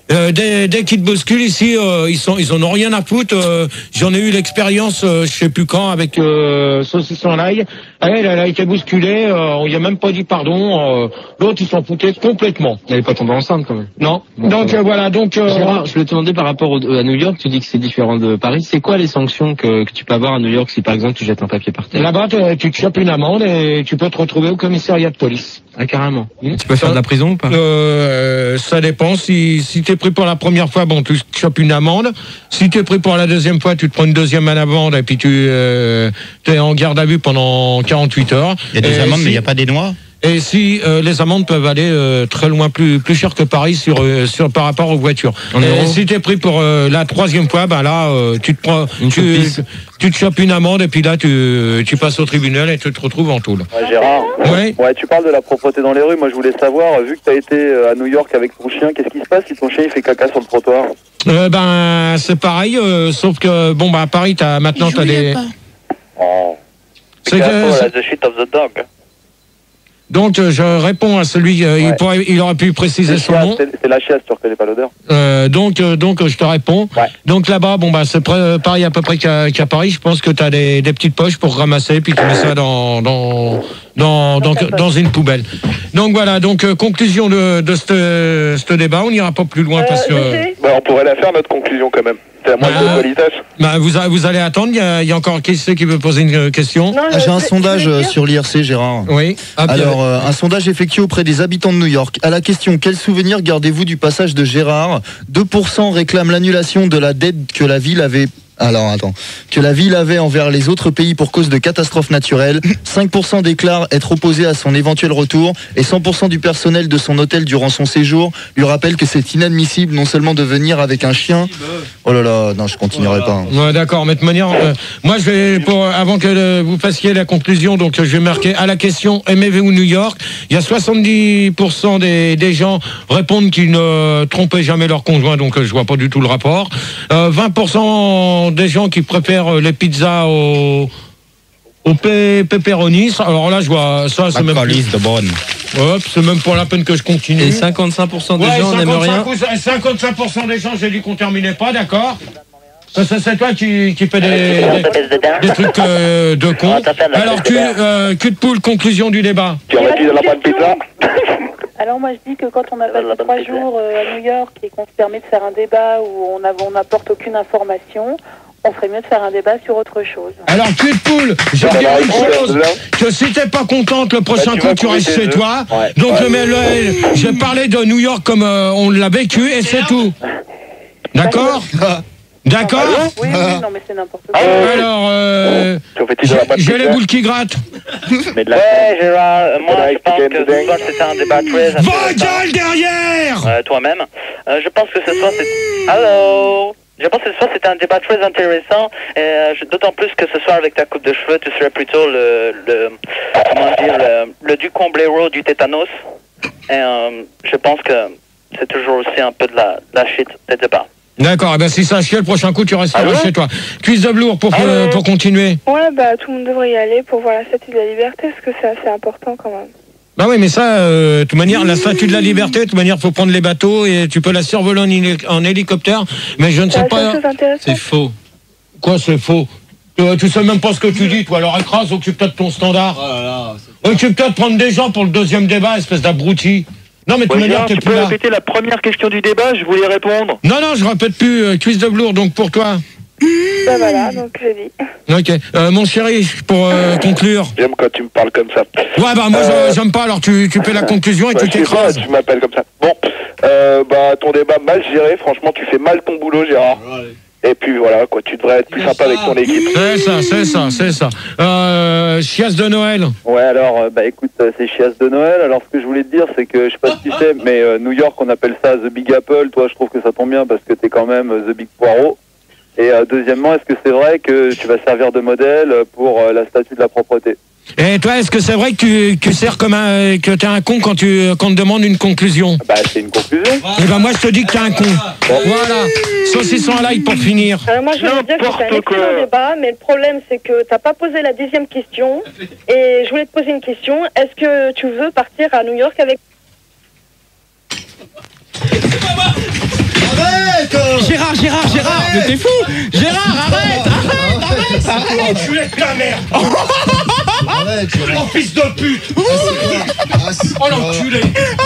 Dès qu'ils te bousculent ici, ils en ont rien à foutre. J'en ai eu l'expérience, je sais plus quand, avec Saucisson à l'ail. Elle a été bousculée, on lui a même pas dit pardon. L'autre, il s'en foutait complètement. Elle n'est pas tombée enceinte quand même. Non. Donc voilà. Donc Gérard, je voulais te demander par rapport à New York, tu dis que c'est différent de Paris. C'est quoi les sanctions que tu peux avoir à New York si par exemple tu jettes un papier par terre? Là-bas, tu te chopes une amende et tu peux te retrouver au commissariat de police. Ah, carrément. Tu peux faire de la prison ou pas? Ça dépend. Si t'es pris pour la première fois, bon, tu te chopes une amende. Si t'es pris pour la deuxième fois, tu te prends une deuxième amende et puis tu t'es en garde à vue pendant 48 heures. Il y a des amendes, mais il n'y a pas des noix. Et si les amendes peuvent aller très loin, plus cher que Paris sur par rapport aux voitures. Et si t'es pris pour la troisième fois, ben là tu te prends, tu te chopes une amende et puis là tu passes au tribunal et tu te retrouves en tôle. Ouais, Gérard. Ouais, tu parles de la propreté dans les rues. Moi, je voulais savoir, vu que t'as été à New York avec ton chien, qu'est-ce qui se passe si ton chien il fait caca sur le trottoir? Ben c'est pareil, sauf que bon à Paris maintenant t'as des. Oh. C'est que the shit of the dog. Donc je réponds à celui, il aurait pu préciser son nom. C'est la chiasse, tu reconnais pas l'odeur. Donc je te réponds. Ouais. Donc là-bas, bon bah c'est pareil à peu près qu'à Paris. Je pense que tu as des petites poches pour ramasser, puis tu mets ça dans une poubelle. Donc voilà. Donc conclusion de ce débat. On n'ira pas plus loin parce que. On pourrait la faire notre conclusion quand même. C'est à moi de politesse. Bah, vous allez attendre. Il y a encore qui veut poser une question. J'ai un sondage sur l'IRC, Gérard. Oui. Alors, un sondage effectué auprès des habitants de New York. À la question, quel souvenir gardez-vous du passage de Gérard? 2% réclament l'annulation de la dette que la ville avait. Que la ville avait envers les autres pays pour cause de catastrophes naturelles. 5% déclarent être opposés à son éventuel retour. Et 100% du personnel de son hôtel durant son séjour lui rappelle que c'est inadmissible non seulement de venir avec un chien. Oh là là, non, je continuerai pas. Ouais, d'accord, mais de manière, moi je vais, avant que vous fassiez la conclusion, donc je vais marquer à la question aimez-vous New York? Il y a 70% des gens répondent qu'ils ne trompaient jamais leur conjoint, donc je vois pas du tout le rapport. 20% des gens qui préfèrent les pizzas au pepperoni. Alors là, je vois ça, c'est même plus de bonne. Hop, c'est même pas la peine que je continue. Et 55% des gens n'aiment rien. 55% des gens, j'ai dit qu'on terminait pas, d'accord. C'est toi qui fais des trucs de con. Alors, cul de poule, conclusion du débat. Tu aurais dit de la bonne pizza? Alors moi je dis que quand on a passé 3 jours à New York et qu'on se permet de faire un débat où on n'apporte aucune information, on ferait mieux de faire un débat sur autre chose. Alors cul de poule, je vais dire une chose, que si t'es pas contente, le prochain coup tu restes chez toi. Donc j'ai parlé de New York comme on l'a vécu et c'est tout. D'accord? D'accord? Oui, non mais c'est n'importe quoi. Alors, j'ai les boules qui grattent. Ouais, Gérard, moi je pense que ce soir c'était un débat très intéressant. Va gueule derrière! Toi-même. Je pense que ce soir c'est... Allô? Je pense que ce soir c'était un débat très intéressant, d'autant plus que ce soir avec ta coupe de cheveux, tu serais plutôt le Ducomblero du tétanos. Et je pense que c'est toujours aussi un peu de la shit des débats. D'accord, ben si ça chie, le prochain coup tu resteras chez toi. Cuisse de velours pour continuer. Ouais, bah tout le monde devrait y aller pour voir la statue de la liberté, parce que c'est assez important quand même. Bah oui, mais ça, de toute manière, la statue de la liberté, de toute manière, faut prendre les bateaux et tu peux la survoler en hélicoptère, mais je ne sais pas. C'est faux. Quoi, c'est faux? Tu sais même pas ce que tu dis, toi, alors écrase, occupe-toi de ton standard. Occupe-toi de prendre des gens pour le deuxième débat, espèce d'abruti. Non, mais de toute manière, t'es tu plus peux là. répéter la première question du débat, je voulais répondre. Non, je répète plus, cuisse de velours, donc pour toi. Bah voilà, donc j'ai dit. Ok, mon chéri, pour conclure. J'aime quand tu me parles comme ça. Ouais, bah moi j'aime pas, alors tu fais la conclusion et tu t'écrases. Tu m'appelles comme ça. Bon, bah ton débat mal géré, franchement tu fais mal ton boulot, Gérard. Et puis voilà, quoi, tu devrais être plus sympa avec ton équipe. C'est ça. Chiasse de Noël. Ouais, alors, bah écoute, c'est chiasse de Noël. Alors, ce que je voulais te dire, c'est que, je sais pas si tu sais, mais New York, on appelle ça The Big Apple. Toi, je trouve que ça tombe bien parce que t'es quand même The Big Poireau. Et deuxièmement, est-ce que c'est vrai que tu vas servir de modèle pour la statue de la propreté? Et toi, est-ce que c'est vrai que tu sers comme que t'es un con quand on te demande une conclusion? Bah, c'est une conclusion. Et bah, moi, je te dis que t'es un con. Bon. Voilà. Saucisson à l'ail pour finir. Moi, je veux dire que c'est un excellent débat, mais le problème, c'est que t'as pas posé la deuxième question. Et je voulais te poser une question. Est-ce que tu veux partir à New York avec... Gérard, mais t'es fou. Gérard, arrête. Tu es la merde. Oh fils de pute. Oh l'enculé.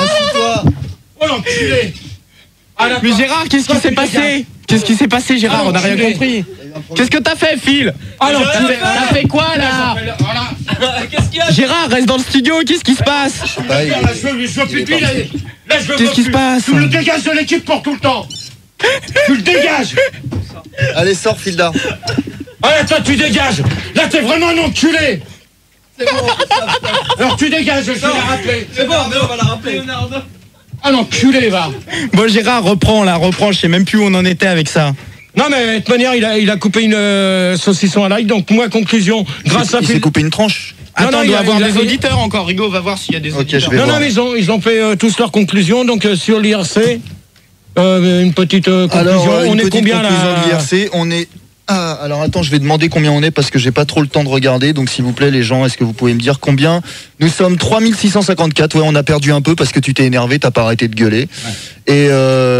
Oh l'enculé. Mais Gérard, qu'est-ce qui s'est passé? Qu'est-ce qui s'est passé, Gérard? On n'a rien compris. Qu'est-ce que t'as fait, Phil? T'as fait quoi là? Qu'est-ce qu'il y a? Gérard, reste dans le studio. Qu'est-ce qui se passe? Je veux plus de lui. Là, je veux Qu'est-ce qui se passe? Tu le dégages de l'équipe pour tout le temps. Tu le dégages. Allez, sors, Filda. Allez, toi, tu dégages. Là, t'es vraiment un enculé. C'est bon. Alors, tu dégages, je vais la rappeler. C'est bon, on va la rappeler. Ah, l'enculé, va. Bon, Gérard, reprends, je sais même plus où on en était avec ça. Non, mais de toute manière, il a coupé une saucisson à l'ail. Donc, moi, conclusion, grâce à Il s'est coupé une tranche. Attends, il doit avoir des a- auditeurs encore. Rigo, va voir s'il y a des auditeurs. je vais Non, voir. mais ils ont fait tous leurs conclusions. Donc, sur l'IRC, une petite conclusion. Alors, on une est petite combien conclusion là? de l'IRC, on est... Ah, alors attends, je vais demander combien on est parce que j'ai pas trop le temps de regarder. Donc s'il vous plaît les gens, est-ce que vous pouvez me dire combien? Nous sommes 3654. Ouais, on a perdu un peu parce que tu t'es énervé, t'as pas arrêté de gueuler. Ouais. Et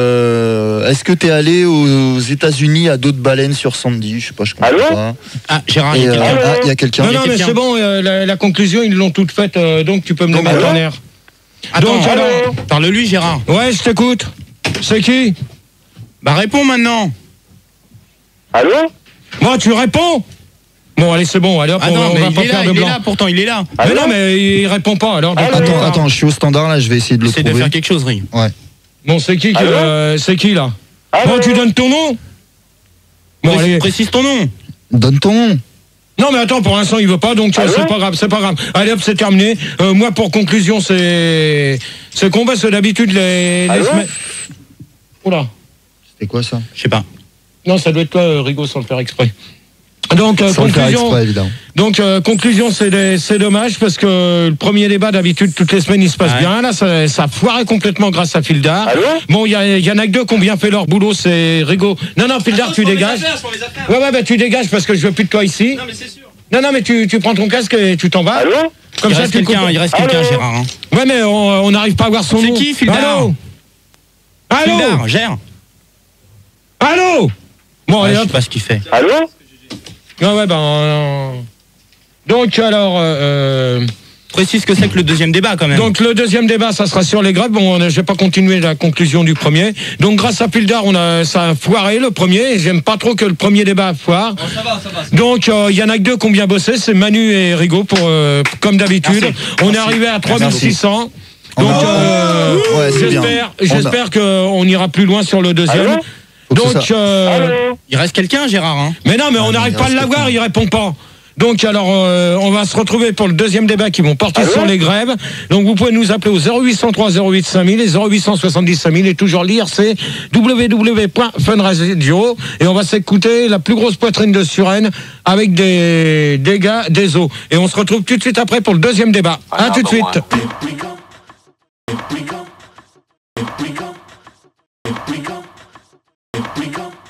est-ce que t'es allé aux États-Unis à dos de baleine sur Sandy? Je sais pas, je comprends pas. Ah, Gérard, il y a quelqu'un. Il y a quelqu'un. Non, mais c'est bon, la conclusion, ils l'ont toute faite, donc tu peux me donner ton air. Attends, parle-lui, Gérard. Ouais, je t'écoute. C'est qui? Bah, réponds maintenant. Allô? Moi, tu réponds? Bon, allez, c'est bon, allez, hop, Ah non, on mais va pas faire de il est blanc. là, pourtant, il est là. Mais non, mais il répond pas, alors. Attends, je suis au standard là, je vais essayer de le Essaye trouver. de faire quelque chose, Ring. Ouais. Bon, c'est qui là? Bon, tu donnes ton nom? Bon, allez. Précise ton nom. Donne ton nom. Non, mais attends, pour l'instant, il veut pas, donc c'est pas grave. Allez, hop, c'est terminé. Moi, pour conclusion, c'est con, parce que d'habitude, les semaines... Oula. C'était quoi ça? Je sais pas. Non, ça doit être toi, Rigo, sans le faire exprès. Donc, Sans le faire exprès, évidemment. Donc, conclusion, c'est dommage parce que le premier débat, d'habitude, toutes les semaines, il se passe bien. Là, ça a foiré complètement grâce à Fildar. Bon, il y en a que deux qui ont bien fait leur boulot, c'est Rigo. Non, Fildar, tu dégages. Ouais, bah, tu dégages parce que je veux plus de toi ici. Non, mais c'est sûr. Non, mais tu prends ton casque et tu t'en vas. Comme ça, il reste quelqu'un, Gérard. Hein. Ouais, mais on n'arrive pas à voir son nom. C'est qui, Fildar? Allô? Fildar, gère. Allô? Bon, allez, Je hop. sais pas ce qu'il fait. Allô? Ouais, donc, alors... Précise que c'est que le deuxième débat, quand même. Donc, le deuxième débat, ça sera sur les grèves. Bon, je vais pas continuer la conclusion du premier. Donc, grâce à Pildar, ça a foiré, le premier. J'aime pas trop que le premier débat foire. Bon, ça va. Donc, il y en a que deux qui ont bien bossé. C'est Manu et Rigo, comme d'habitude. On est arrivé à 3600. Donc, j'espère qu'on ira plus loin sur le deuxième. Donc, il reste quelqu'un, Gérard. Hein. Mais non, mais on n'arrive pas à l'avoir, il répond pas. Donc alors, on va se retrouver pour le deuxième débat qui vont porter sur les grèves. Donc vous pouvez nous appeler au 0803 08 5000 et 0870 5000 et toujours l'IRC www.funradio et on va s'écouter la plus grosse poitrine de Suresnes avec des dégâts des eaux. Et on se retrouve tout de suite après pour le deuxième débat. À tout de suite. We go.